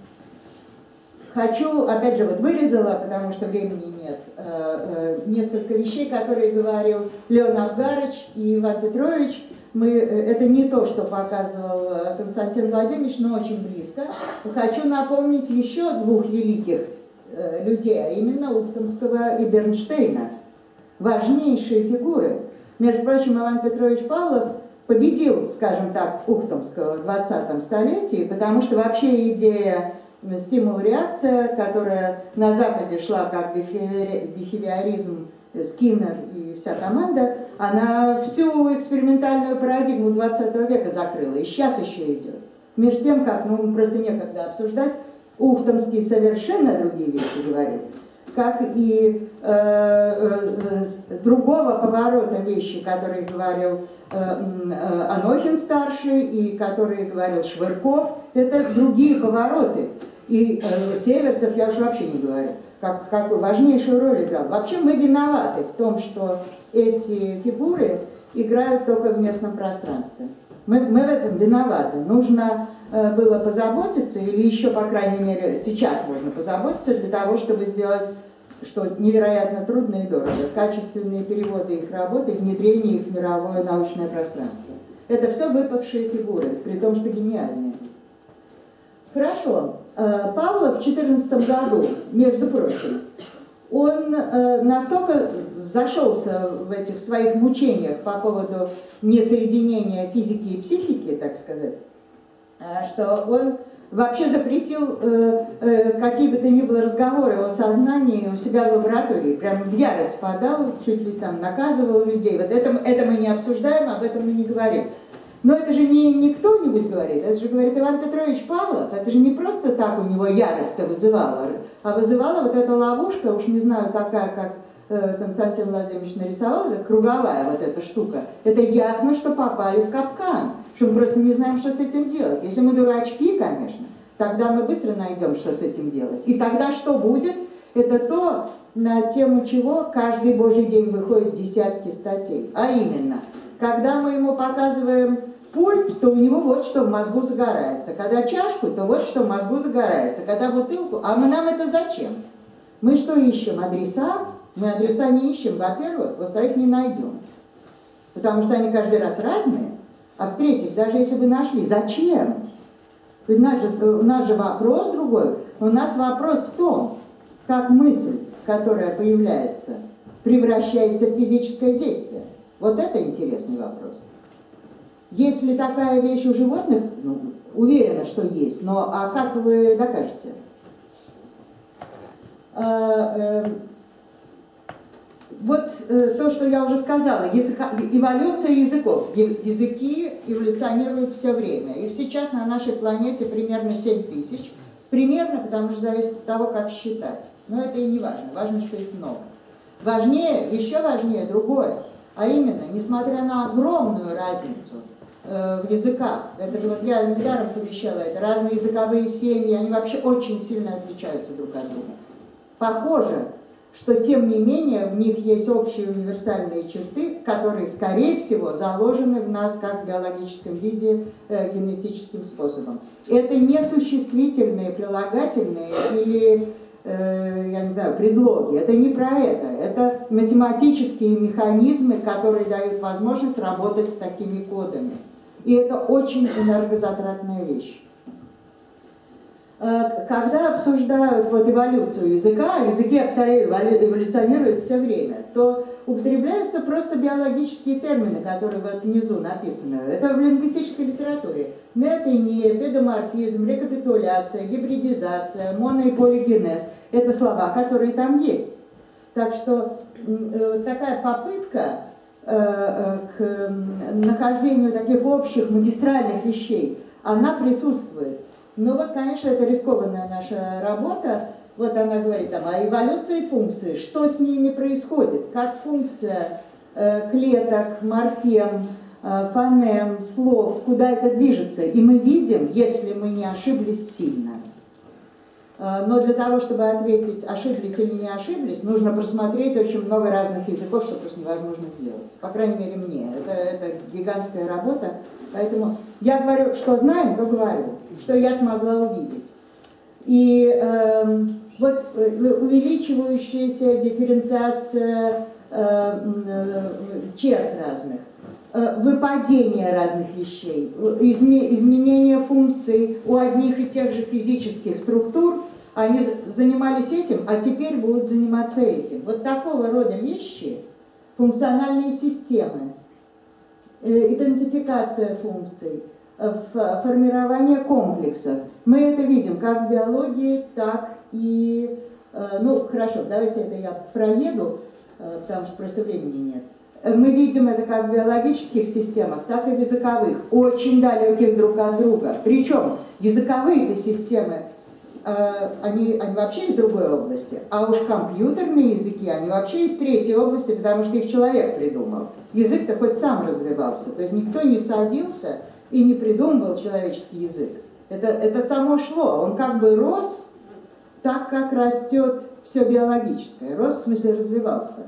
Хочу, опять же, вот вырезала, потому что времени нет, несколько вещей, которые говорил Леон Абгарыч и Иван Петрович. Мы, это не то, что показывал Константин Владимирович, но очень близко. Хочу напомнить еще двух великих людей, а именно Ухтомского и Бернштейна. Важнейшие фигуры. Между прочим, Иван Петрович Павлов победил, скажем так, Ухтомского в двадцатом столетии, потому что вообще идея стимул-реакция, которая на Западе шла как бихевиоризм, Скиннер и вся команда, она всю экспериментальную парадигму двадцатого века закрыла, и сейчас еще идет. Между тем, как, ну, просто некогда обсуждать, Ухтомский совершенно другие вещи говорит, как и э, э, другого поворота вещи, которые говорил э, э, Анохин-старший и которые говорил Швырков, это другие повороты. И э, Северцев, я уж вообще не говорю, как, какую важнейшую роль играл. Вообще мы виноваты в том, что эти фигуры играют только в местном пространстве. Мы, мы в этом виноваты. Нужно э, было позаботиться, или еще, по крайней мере, сейчас можно позаботиться для того, чтобы сделать, что невероятно трудно и дорого, качественные переводы их работы, внедрение их в мировое научное пространство. Это все выпавшие фигуры, при том, что гениальные. Хорошо. Павлов в две тысячи четырнадцатом году, между прочим, он настолько зашелся в этих своих мучениях по поводу несоединения физики и психики, так сказать, что он вообще запретил какие бы то ни было разговоры о сознании у себя в лаборатории, прям в ярость впадал, чуть ли там наказывал людей. Вот это, это мы не обсуждаем, об этом мы не говорим. Но это же не, не кто-нибудь говорит, это же говорит Иван Петрович Павлов, это же не просто так у него ярость-то вызывала, а вызывала вот эта ловушка, уж не знаю, такая, как э, Константин Владимирович нарисовал, это круговая вот эта штука. Это ясно, что попали в капкан, что мы просто не знаем, что с этим делать. Если мы дурачки, конечно, тогда мы быстро найдем, что с этим делать. И тогда что будет? Это то, на тему чего каждый божий день выходят десятки статей. А именно, когда мы ему показываем пульт, то у него вот что в мозгу загорается. Когда чашку, то вот что в мозгу загорается. Когда бутылку, а мы, нам это зачем? Мы что ищем? Адреса? Мы адреса не ищем, во-первых. Во-вторых, не найдем. потому что они каждый раз разные. А в-третьих, даже если бы нашли, зачем? Ведь у нас же, у нас же вопрос другой. У нас вопрос в том, как мысль, которая появляется, превращается в физическое действие. Вот это интересный вопрос. Есть ли такая вещь у животных? Ну, уверена, что есть, но а как вы докажете? А, э, вот э, то, что я уже сказала, языка, эволюция языков. Языки эволюционируют все время. Их сейчас на нашей планете примерно семь тысяч. Примерно, потому что зависит от того, как считать. Но это и не важно. Важно, что их много. Важнее, еще важнее другое. А именно, несмотря на огромную разницу э, в языках, это вот я недаром помещала, это разные языковые семьи, они вообще очень сильно отличаются друг от друга. Похоже, что тем не менее в них есть общие универсальные черты, которые, скорее всего, заложены в нас как в биологическом виде э, генетическим способом. Это не существительные, прилагательные или, э, я не знаю, предлоги. Это не про это. Это математические механизмы, которые дают возможность работать с такими кодами. И это очень энергозатратная вещь. Когда обсуждают вот эволюцию языка, языки, я повторяю, эволюционируют все время, то употребляются просто биологические термины, которые вот внизу написаны. Это в лингвистической литературе. Метания, педоморфизм, рекапитуляция, гибридизация, моно- и полигенез. Это слова, которые там есть. Так что э, такая попытка э, к нахождению таких общих магистральных вещей, она присутствует. Ну вот, конечно, это рискованная наша работа. Вот она говорит там о эволюции функций, что с ними происходит, как функция э, клеток, морфем, э, фонем, слов, куда это движется. И мы видим, если мы не ошиблись сильно. Э, но для того, чтобы ответить, ошиблись или не ошиблись, нужно просмотреть очень много разных языков, что просто невозможно сделать. По крайней мере, мне. Это, это гигантская работа. Поэтому я говорю, что знаем, то говорю, что я смогла увидеть. И э, вот увеличивающаяся дифференциация э, э, черт разных, э, выпадение разных вещей, изме, изменение функций у одних и тех же физических структур, они занимались этим, а теперь будут заниматься этим. Вот такого рода вещи, функциональные системы, идентификация функций, формирование комплексов. Мы это видим как в биологии, так и... Ну, хорошо, давайте это я проеду, потому что просто времени нет. Мы видим это как в биологических системах, так и в языковых, очень далеких друг от друга. Причем языковые-то системы, они, они вообще из другой области, а уж компьютерные языки, они вообще из третьей области, потому что их человек придумал. Язык-то хоть сам развивался, то есть никто не садился и не придумывал человеческий язык. Это, это само шло, он как бы рос так, как растет все биологическое, рос в смысле развивался.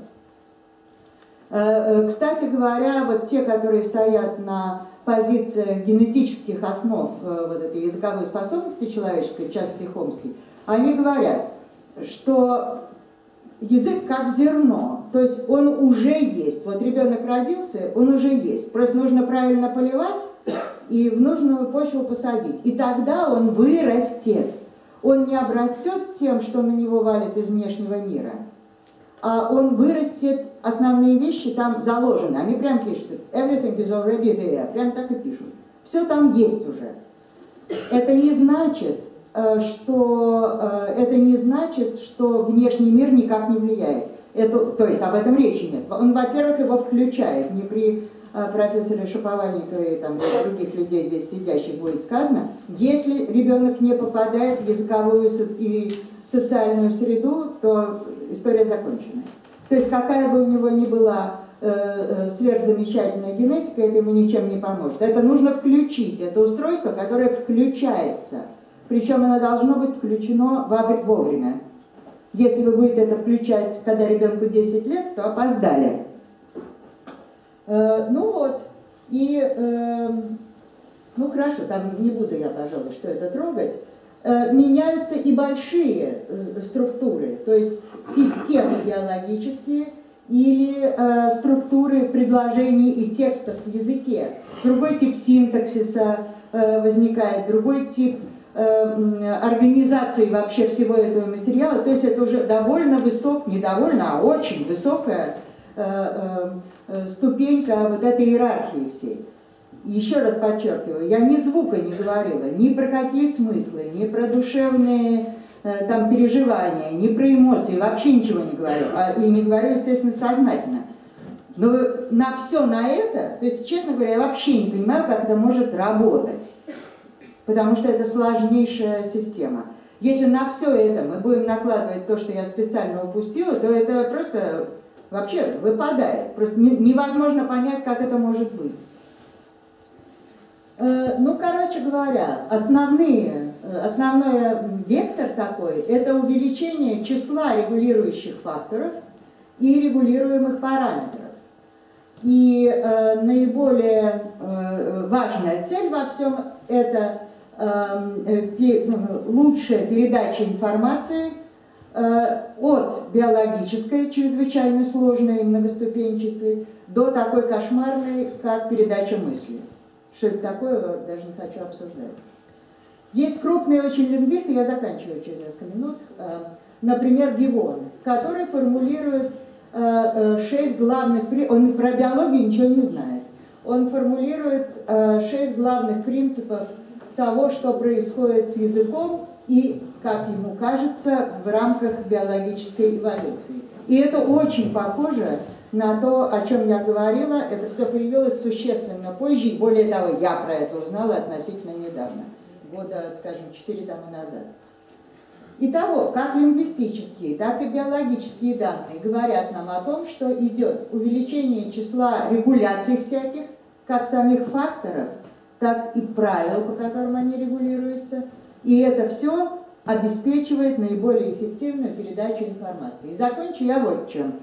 Кстати говоря, вот те, которые стоят на позициях генетических основ вот этой языковой способности человеческой, в частности Хомский, они говорят, что язык как зерно, то есть он уже есть. Вот ребенок родился, он уже есть. Просто нужно правильно поливать и в нужную почву посадить. И тогда он вырастет. Он не обрастет тем, что на него валит из внешнего мира, а он вырастет, основные вещи там заложены. Они прям пишут, everything is already there, прям так и пишут. Все там есть уже. Это не значит, что, это не значит, что внешний мир никак не влияет. Это, то есть об этом речи нет. Он, во-первых, его включает. Не при профессоре Шаповальникове и там, других людей здесь сидящих будет сказано, если ребенок не попадает в языковую и социальную среду, то история закончена. То есть какая бы у него ни была э, сверхзамечательная генетика, это ему ничем не поможет. Это нужно включить, это устройство, которое включается. Причем оно должно быть включено вовремя. Если вы будете это включать, когда ребенку десять лет, то опоздали. Э, ну вот, и, э, ну хорошо, там не буду я, пожалуй, что это трогать. Э, меняются и большие э, структуры, то есть системы биологические или э, структуры предложений и текстов в языке. Другой тип синтаксиса э, возникает, другой тип э, организации вообще всего этого материала. То есть это уже довольно высокая, не довольно, а очень высокая э, э, ступенька вот этой иерархии всей. Еще раз подчеркиваю, я ни звука не говорила, ни про какие смыслы, ни про душевные э, там, переживания, ни про эмоции, вообще ничего не говорю. А, и не говорю, естественно, сознательно. Но на все на это, то есть, честно говоря, я вообще не понимаю, как это может работать. Потому что это сложнейшая система. Если на все это мы будем накладывать то, что я специально упустила, то это просто вообще выпадает. Просто невозможно понять, как это может быть. Ну, короче говоря, основные, основной вектор такой – это увеличение числа регулирующих факторов и регулируемых параметров. И э, наиболее э, важная цель во всем – это э, пе, лучшая передача информации э, от биологической, чрезвычайно сложной и многоступенчатой, до такой кошмарной, как передача мысли. Что это такое, даже не хочу обсуждать. Есть крупные очень лингвисты, я заканчиваю через несколько минут, например, Гивон, который формулирует шесть главных, он про биологию ничего не знает, он формулирует шесть главных принципов того, что происходит с языком и, как ему кажется, в рамках биологической эволюции. И это очень похоже на то, о чем я говорила. Это все появилось существенно позже, и более того, я про это узнала относительно недавно, года, скажем, четыре тому назад. Итого, как лингвистические, так и биологические данные говорят нам о том, что идет увеличение числа регуляций всяких, как самих факторов, так и правил, по которым они регулируются, и это все обеспечивает наиболее эффективную передачу информации. И закончу я вот чем.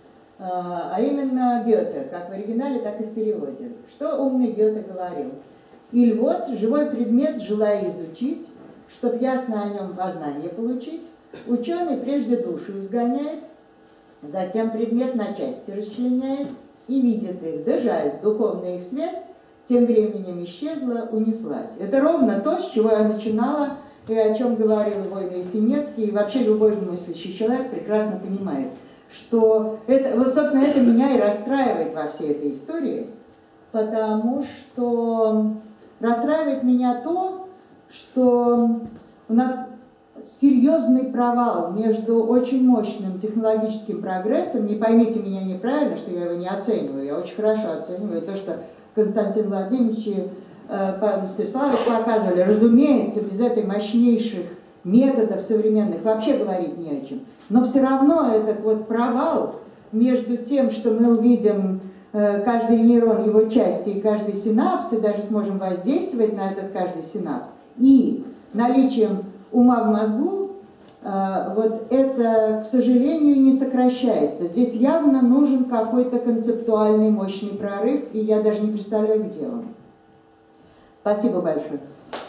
А именно Гёте, как в оригинале, так и в переводе. Что умный Гёте говорил? «Иль вот, живой предмет, желая изучить, чтоб ясно о нем познание получить, ученый прежде душу изгоняет, затем предмет на части расчленяет и видит их, да жаль, духовная их связь тем временем исчезла, унеслась». Это ровно то, с чего я начинала, и о чем говорил Война Есенинский, и вообще любой мыслящий человек прекрасно понимает, что это, вот, собственно, это меня и расстраивает во всей этой истории, потому что расстраивает меня то, что у нас серьезный провал между очень мощным технологическим прогрессом. Не поймите меня неправильно, что я его не оцениваю, я очень хорошо оцениваю то, что Константин Владимирович и Павел Мстиславович показывали. Разумеется, без этой мощнейших методов современных вообще говорить не о чем. Но все равно этот вот провал между тем, что мы увидим э, каждый нейрон, его части и каждый синапс, и даже сможем воздействовать на этот каждый синапс, и наличием ума в мозгу, э, вот это, к сожалению, не сокращается. Здесь явно нужен какой-то концептуальный мощный прорыв, и я даже не представляю, где он. Спасибо большое.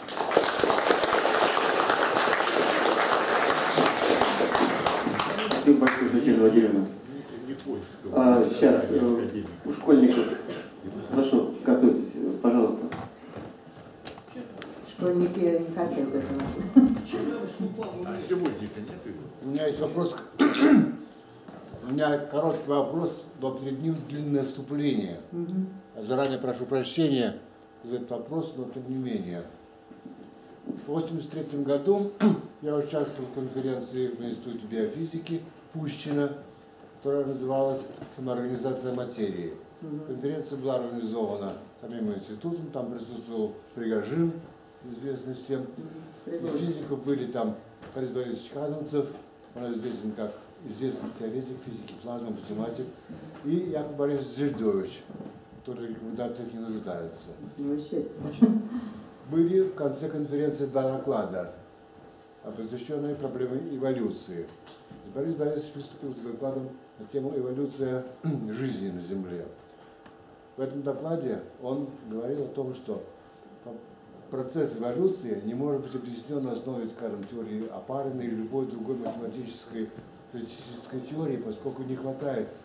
Спасибо большое, Татьяна Владимировна. А, сейчас э, у школьников, прошу, готовьтесь, пожалуйста. Школьники не хотят этого. У меня есть вопрос. У меня короткий вопрос, но перед ним длинное вступление. Угу. Заранее прошу прощения за этот вопрос, но тем не менее. В восемьдесят третьем году я участвовал в конференции в Институте биофизики Пущино, которая называлась «Самоорганизация материи». Конференция была организована самим институтом, там присутствовал Пригожин, известный всем. Из физиков были там Борис Борисович Казанцев, он известен как известный теоретик физики, плазмы, математик, и Яков Борисович Зельдович, который в рекомендациях не нуждается. Ну, естественно. Были в конце конференции два доклада, посвященные проблеме эволюции. И Борис Борисович выступил с докладом на тему «Эволюция жизни на Земле». В этом докладе он говорил о том, что процесс эволюции не может быть объяснен на основе, скажем, теории Опарина или любой другой математической, физической теории, поскольку не хватает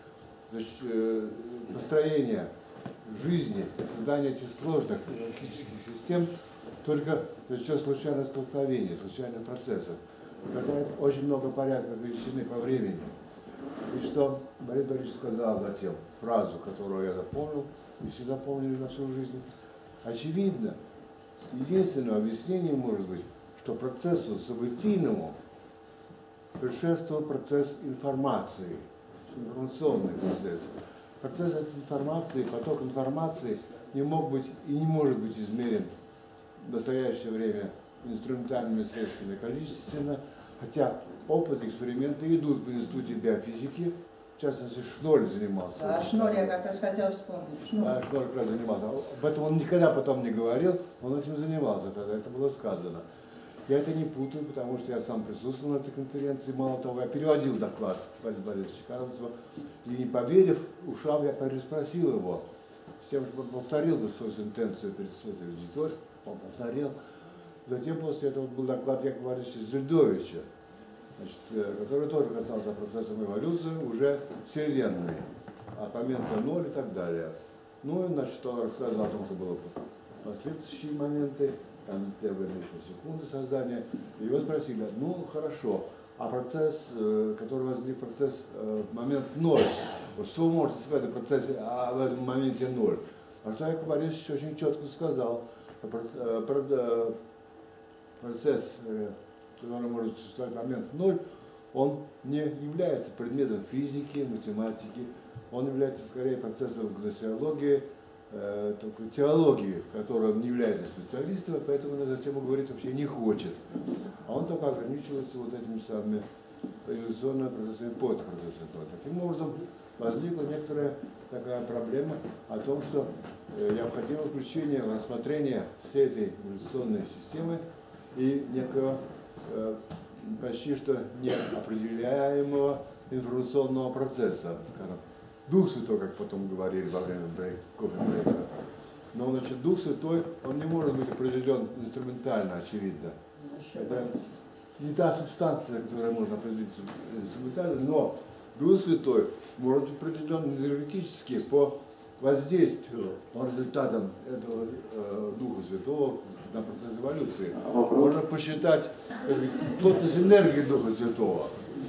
построения жизни, создания этих сложных иерархических систем только за счет случайных столкновений, случайных процессов. Хватает очень много порядков величины по времени. И что Борис Борисович сказал затем, фразу, которую я запомнил, и все запомнили на всю жизнь. Очевидно, единственное объяснение может быть, что процессу событийному предшествовал процесс информации, информационный процесс. Процесс информации, поток информации не мог быть и не может быть измерен в настоящее время инструментальными средствами количественно, хотя опыты, эксперименты идут в Институте биофизики, в частности Шноль занимался. Да, Шноль я как раз хотела вспомнить. Шноль. Да, Шноль как раз занимался. Об этом он никогда потом не говорил, он этим занимался тогда, это было сказано. Я это не путаю, потому что я сам присутствовал на этой конференции, мало того, я переводил доклад Бориса Борисовича Карловцева, и не поверив ушам, я переспросил его, с тем, чтобы он повторил свою сентенцию перед своей аудиторией, он повторил. Затем после этого был доклад Якова Борисовича Зельдовича, значит, который тоже касался процессом эволюции уже Вселенной, от момента ноль и так далее. Ну и значит, он рассказывал о том, что было последующие моменты, там первые несколько секунды создания. И его спросили, ну хорошо, а процесс, который возник, процесс в момент ноль, вот что вы можете сказать о процессе, а в этом моменте ноль? А что Яков Борисович очень четко сказал, процесс, который может существовать в момент ноль, он не является предметом физики, математики, он является скорее процессом гносеологии, э, только теологии, в которой он не является специалистом, поэтому на эту тему говорить вообще не хочет. А он только ограничивается вот этими самыми эволюционными процессами, постпроцессами. Таким образом, возникла некоторая такая проблема о том, что э, необходимо включение в рассмотрение всей этой эволюционной системы и некого э, почти что неопределяемого информационного процесса, скажем, Дух Святой, как потом говорили во время кофе-брейка. Но, значит, Дух Святой, он не может быть определен инструментально, очевидно. Это не та субстанция, которую можно определить инструментально, но Дух Святой может быть определен энергетически по воздействию, по результатам этого э, Духа Святого на процесс эволюции. Можно посчитать плотность энергии Духа Святого.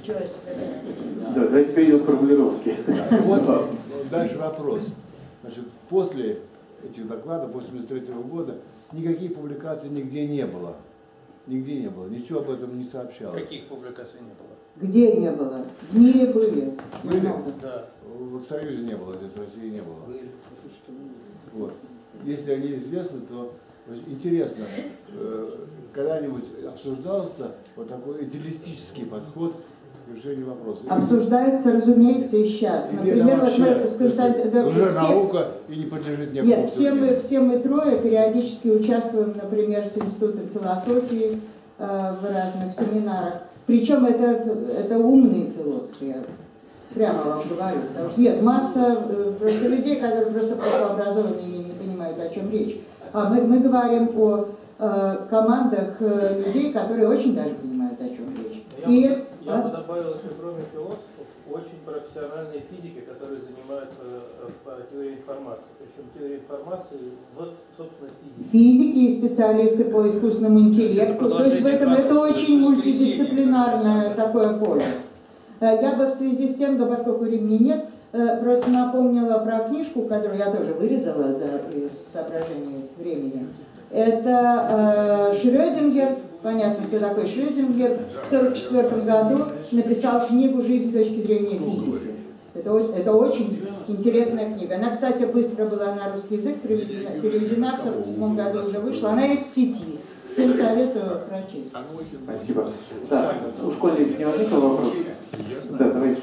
Да, давайте перейдем к формулировке. Да, вот дальше вопрос. Значит, после этих докладов, после семьдесят третьего года, никаких публикаций нигде не было. Нигде не было. Ничего об этом не сообщалось. Каких публикаций не было? Где не было? В мире были. Были? Да. В Союзе не было, здесь в России не было. Были. Вот. Если они известны, то интересно, когда-нибудь обсуждался вот такой идеалистический подход к решению вопроса? Обсуждается, разумеется, и сейчас. Например, вот мы с Константином... Уже наука и не подлежит никакому. Нет, все мы, все мы трое периодически участвуем, например, с Институтом философии э, в разных семинарах. Причем это, это умные философы, я прямо вам говорю. Потому что нет, масса э, просто людей, которые просто плохо образованы и не понимают, о чем речь. А мы, мы говорим о э, командах э, людей, которые очень даже понимают, о чем речь. Я, и, бы, я а? бы добавил еще, кроме философов, очень профессиональные физики, которые занимаются по теории информации. Причем теория информации в, собственно, физике. Физики и специалисты по искусственному интеллекту. То есть в этом это очень мультидисциплинарное такое поле. Я бы в связи с тем, да поскольку времени нет, просто напомнила про книжку, которую я тоже вырезала за, из соображений времени. Это э, Шрёдингер, понятно, кто такой Шрёдингер, в сорок четвёртом году написал книгу «Жизнь с точки зрения физики». Это, это очень интересная книга. Она, кстати, быстро была на русский язык переведена, переведена в сорок седьмом году уже вышла. Она есть в сети. Всем советую прочесть. Спасибо. Да, у школьников не возникло вопрос? Да, давайте.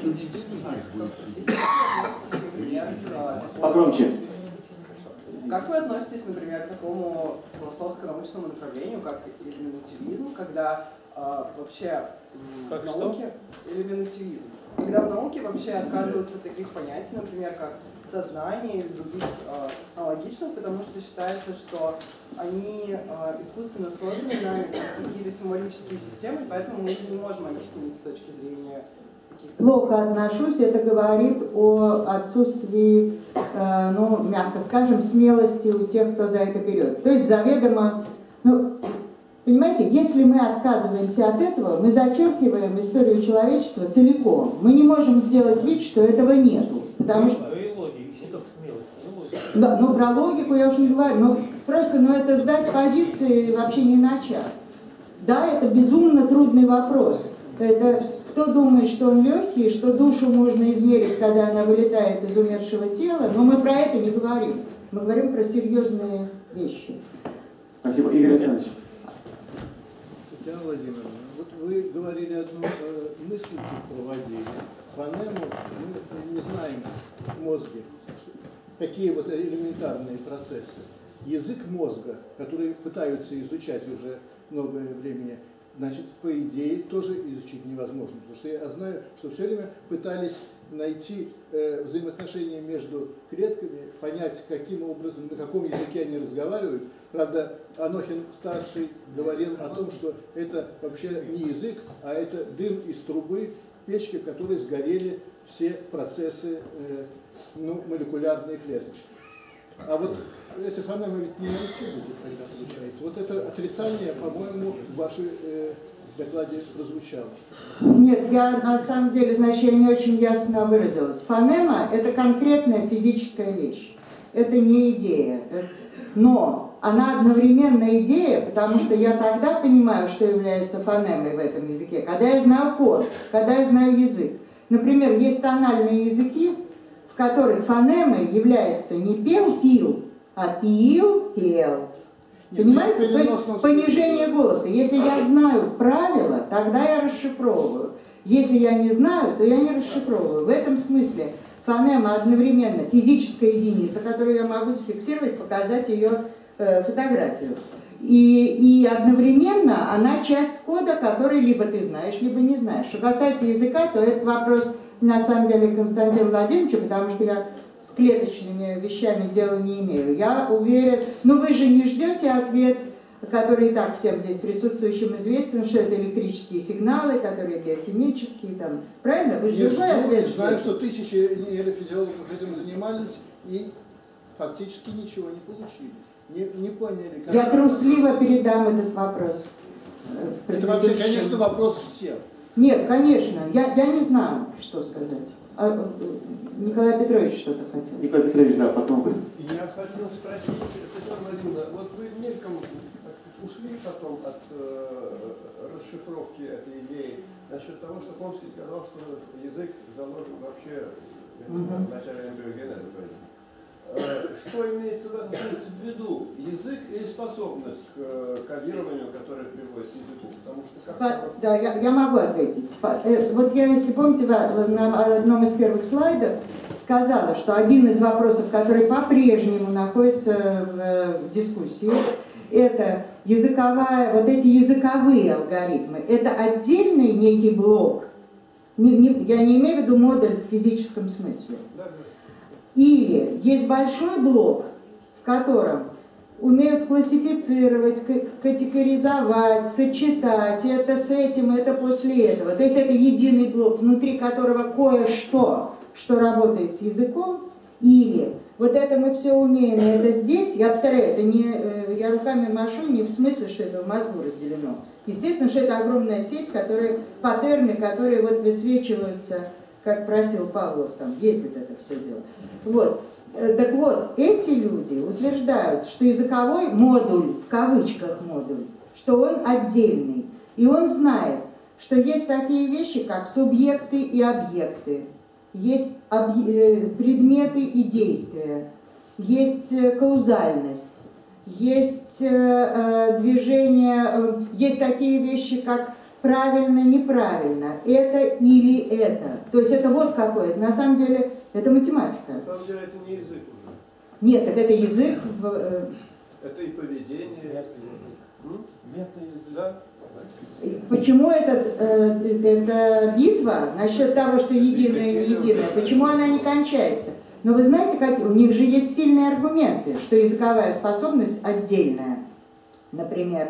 Погромче. Как вы относитесь, например, к такому философско-научному направлению, как иллюминативизм, когда э, вообще как в науке иллюминативизм, когда в науке вообще отказываются от таких понятий, например, как сознание или других э, аналогичных, потому что считается, что они э, искусственно созданы нами как какие-то символические системы, поэтому мы не можем объяснить с точки зрения плохо отношусь, это говорит о отсутствии, э, ну, мягко скажем, смелости у тех, кто за это берется. То есть заведомо, ну, понимаете, если мы отказываемся от этого, мы зачеркиваем историю человечества целиком. Мы не можем сделать вид, что этого нету. Потому что... Да, ну про логику я уж не говорю, но просто, ну это сдать позиции вообще не начав. Да, это безумно трудный вопрос. Это кто думает, что он легкий, что душу можно измерить, когда она вылетает из умершего тела, но мы про это не говорим. Мы говорим про серьезные вещи. Спасибо. Игорь Александрович. Татьяна Владимировна, вот вы говорили одну э, мысль, проводили. Фонему мы не знаем в мозге, какие вот элементарные процессы. Язык мозга, который пытаются изучать уже много времени, значит, по идее, тоже изучить невозможно. Потому что я знаю, что все время пытались найти э, взаимоотношения между клетками, понять, каким образом, на каком языке они разговаривают. Правда, Анохин-старший говорил о том, что это вообще не язык, а это дым из трубы, печки, в которой сгорели все процессы э, ну, молекулярные клеточки. А вот эта фонема ведь не на лице будет, когда получается. Вот это отрицание, по-моему, в вашем э, докладе прозвучало. Нет, я на самом деле, значит, я не очень ясно выразилась. Фонема – это конкретная физическая вещь. Это не идея. Но она одновременно идея, потому что я тогда понимаю, что является фонемой в этом языке, когда я знаю код, когда я знаю язык. Например, есть тональные языки, в которых фонемой является не пел-пил, а пил-пел. Понимаете? То есть понижение голоса. Если я знаю правила, тогда я расшифровываю. Если я не знаю, то я не расшифровываю. В этом смысле фонема одновременно физическая единица, которую я могу зафиксировать, показать ее э, фотографию. И, и одновременно она часть кода, который либо ты знаешь, либо не знаешь. Что касается языка, то это вопрос на самом деле Константину Владимировичу, потому что я с клеточными вещами дела не имею. Я уверен, ну вы же не ждете ответ, который и так всем здесь присутствующим известен, что это электрические сигналы, которые биохимические, там, правильно? Вы же Я любой ответ ждете. знаю, что тысячи нейрофизиологов этим занимались и фактически ничего не получили. Не, не поняли, как... Я трусливо передам этот вопрос. Это вообще, конечно, вопрос всех. Нет, конечно, я, я не знаю, что сказать. А, Николай Петрович что-то хотел. Николай Петрович, да, потом вы. Я хотел спросить, Татьяна Владимировна, вот вы мельком ушли потом от э, расшифровки этой идеи насчет того, что Хомский сказал, что язык заложен вообще в начале эмбриогенеза. Что имеется в виду? Язык или способность к кодированию, которая приводит к языку? Потому что Спа... Да, я, я могу ответить. Спа... Вот я, если помните, на одном из первых слайдов сказала, что один из вопросов, который по-прежнему находится в дискуссии, это языковая, вот эти языковые алгоритмы. Это отдельный некий блок. Не, не, я не имею в виду модуль в физическом смысле. Или есть большой блок, в котором умеют классифицировать, категоризовать, сочетать это с этим, это после этого. То есть это единый блок, внутри которого кое-что, что работает с языком. Или вот это мы все умеем, и это здесь. Я повторяю, это не, я руками машу не в смысле, что это в мозгу разделено. Естественно, что это огромная сеть, которые, паттерны, которые вот высвечиваются, как просил Павлов, там ездит это все дело. Вот. Так вот, эти люди утверждают, что языковой модуль, в кавычках модуль, что он отдельный. И он знает, что есть такие вещи, как субъекты и объекты, есть предметы и действия, есть каузальность, есть движение, есть такие вещи, как правильно, неправильно, это или это. То есть это вот какое. На самом деле это математика. На самом деле это не язык уже. Нет, так это язык в... Это и поведение. Мета-язык. Мета-язык, да? Почему этот, э, эта битва насчет того, что единое и не единое, почему она не кончается? Но вы знаете, как, у них же есть сильные аргументы, что языковая способность отдельная. Например,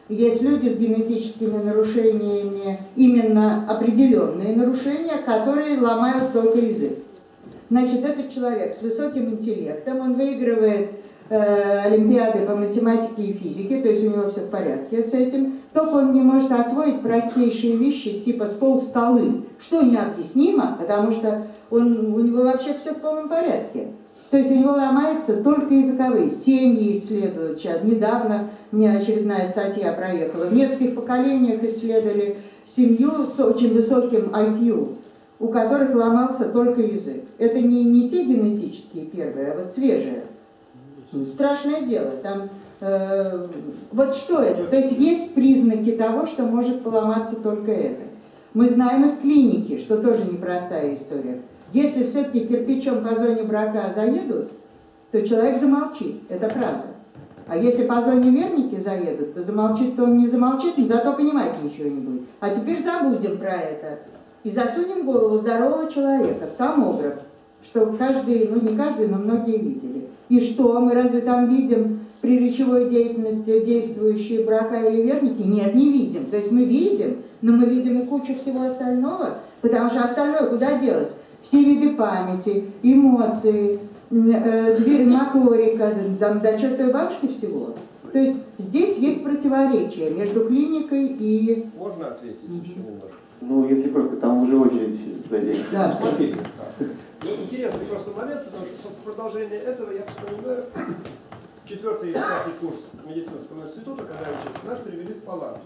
Есть люди с генетическими нарушениями, именно определенные нарушения, которые ломают только язык. Значит, этот человек с высоким интеллектом, он выигрывает э, олимпиады по математике и физике, то есть у него все в порядке с этим, только он не может освоить простейшие вещи, типа стол-столы, что необъяснимо, потому что он, у него вообще все в полном порядке. То есть у него ломаются только языковые. Семьи исследуют. Сейчас недавно у меня очередная статья проехала. В нескольких поколениях исследовали семью с очень высоким ай кью, у которых ломался только язык. Это не, не те генетические первые, а вот свежие. Страшное дело. Там, э, вот что это? То есть есть признаки того, что может поломаться только это. Мы знаем из клиники, что тоже непростая история. Если все-таки кирпичом по зоне брака заедут, то человек замолчит. Это правда. А если по зоне Верники заедут, то замолчит, то он не замолчит, но зато понимать ничего не будет. А теперь забудем про это. И засунем голову здорового человека в томограф, что каждый, ну не каждый, но многие видели. И что, мы разве там видим при речевой деятельности действующие брака или верники? Нет, не видим. То есть мы видим, но мы видим и кучу всего остального, потому что остальное куда делось? Все виды памяти, эмоции, э, моторика, там, до чертовой бабушки всего. То есть здесь есть противоречие между клиникой и... Можно ответить mm-hmm. еще немножко? Ну, если коротко, там уже очередь сзади. Да, смотрите. Ну, интересный просто момент, потому что в продолжение этого я вспоминаю четвертый и пятый курс медицинского института, когда я учился, нас перевели в палату.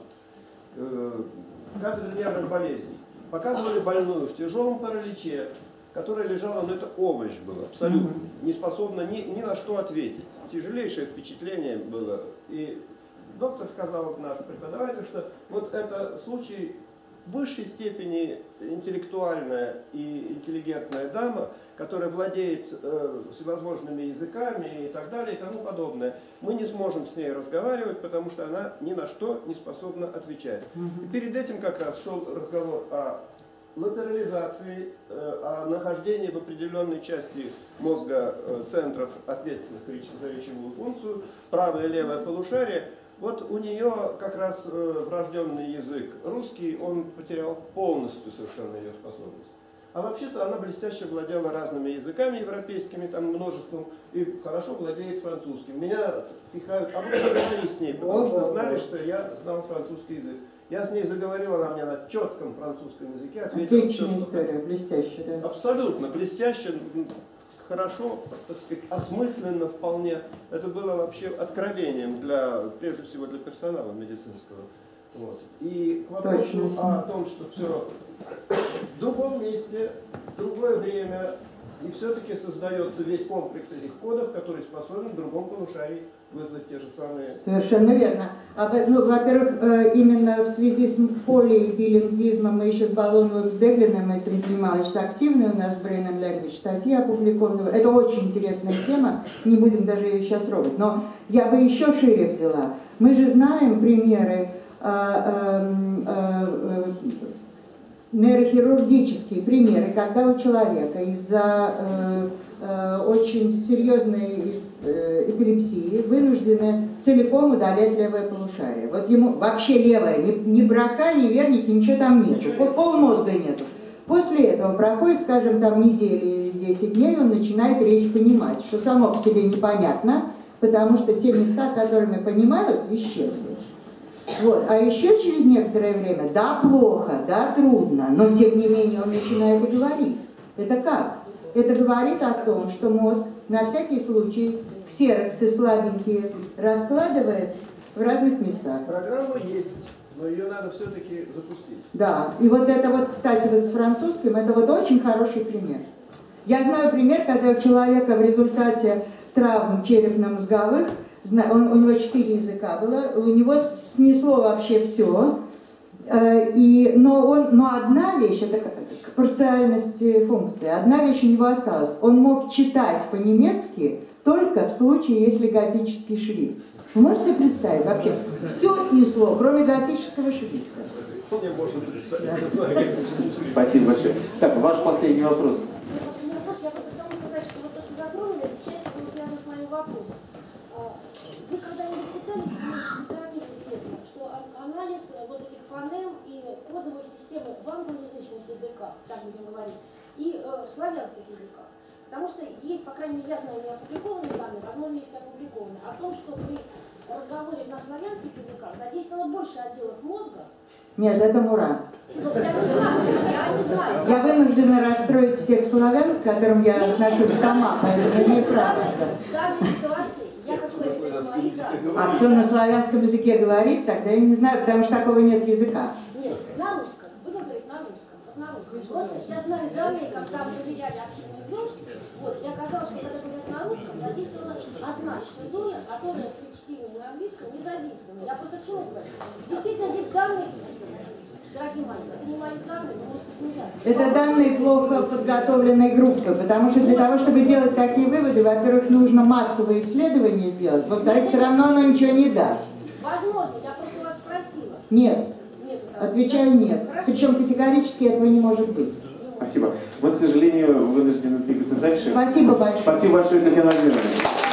Кафедры нервных болезней. Показывали больную в тяжелом параличе, которая лежала, но это овощ был, абсолютно не способна ни, ни на что ответить. Тяжелейшее впечатление было. И доктор сказал, наш преподаватель, что вот это случай в высшей степени интеллектуальная и интеллигентная дама, которая владеет э, всевозможными языками и так далее и тому подобное. Мы не сможем с ней разговаривать, потому что она ни на что не способна отвечать. И перед этим как раз шел разговор о латерализации, э, о нахождении в определенной части мозга э, центров, ответственных за речевую функцию, правое и левое полушарие. Вот у нее как раз э, врожденный язык русский, он потерял полностью совершенно ее способность. А вообще-то она блестяще владела разными языками европейскими, там множеством, и хорошо владеет французским. Меня пихают, а вы говорили с ней, потому что знали, что я знал французский язык. Я с ней заговорил, она мне на четком французском языке ответила. Отличная история, блестяще, да. Абсолютно, блестяще. Хорошо, так сказать, осмысленно вполне. Это было вообще откровением, для, прежде всего для персонала медицинского. Вот. И к вопросу Точно. О том, что все в другом месте, в другое время, и все-таки создается весь комплекс этих кодов, который способен в другом полушарии вызвать те же самые... Совершенно верно. Ну, во-первых, именно в связи с полибилингвизмом мы еще с Балоновым, с Деглиным этим занимались активно. У нас в Brain and Language статья опубликована. Это очень интересная тема, не будем даже ее сейчас трогать. Но я бы еще шире взяла. Мы же знаем примеры, э, э, э, нейрохирургические примеры, когда у человека из-за э, э, очень серьезной э, эпилепсии вынуждены целиком удалять левое полушарие. Вот ему вообще левое, ни, ни брака, ни верники, ничего там нету, полмозга нету. После этого проходит, скажем, там недели или десять дней, он начинает речь понимать, что само по себе непонятно, потому что те места, которыми понимают, исчезли. Вот. А еще через некоторое время, да, плохо, да, трудно, но тем не менее он начинает и говорить. Это как? Это говорит о том, что мозг на всякий случай ксероксы слабенькие раскладывает в разных местах. Программа есть, но ее надо все-таки запустить. Да, и вот это вот, кстати, вот с французским, это вот очень хороший пример. Я знаю пример, когда у человека в результате травм черепно-мозговых, Он, у него четыре языка было, у него снесло вообще все, и, но, он, но одна вещь, это к парциальности функции, одна вещь у него осталась. Он мог читать по-немецки только в случае, если готический шрифт. Вы можете представить? Вообще все снесло, кроме готического шрифта. Спасибо большое. Так, ваш последний вопрос. Я просто хотела сказать, что вот то, что затронули, частично связано с моим вопросом. Вы когда-нибудь пытались, мне правильно известно, что анализ вот этих фонем и кодовой системы в англоязычных языках, так будем говорить, и э, славянских языках. Потому что есть, по крайней мере, я знаю, не опубликованные данные, возможно, есть опубликованные, о том, что при разговоре на славянских языках задействовано больше отделов мозга. Нет, это Мурат. Ну, я не знаю, я не знаю. Я вынуждена расстроить всех славян, к которым я отношусь сама, поэтому это неправда. В данной ситуации я как бы мои данные. А кто на славянском языке говорит, тогда я не знаю, потому что такого нет языка. Нет, на русском. Будем говорить на русском. Вот на русском. Просто я знаю данные, когда проверяли общины взрослых, вот, и оказалось, что когда говорят на русском, задействована одна частота, которая при чтении на английском не задействована. Я просто к чему говорю? Действительно, есть данные, дорогие мои, это не мои данные, вы можете смеяться. Это данные плохо подготовленной группы, потому что для того, чтобы делать такие выводы, во-первых, нужно массовые исследования сделать, во-вторых, все равно оно ничего не даст. Возможно, я просто вас спросила. Нет. Нет, Отвечаю нет. Хорошо. Причем категорически этого не может быть. Спасибо. Мы, к сожалению, вынуждены двигаться дальше. Спасибо большое. Спасибо большое, Татьяна Владимировна.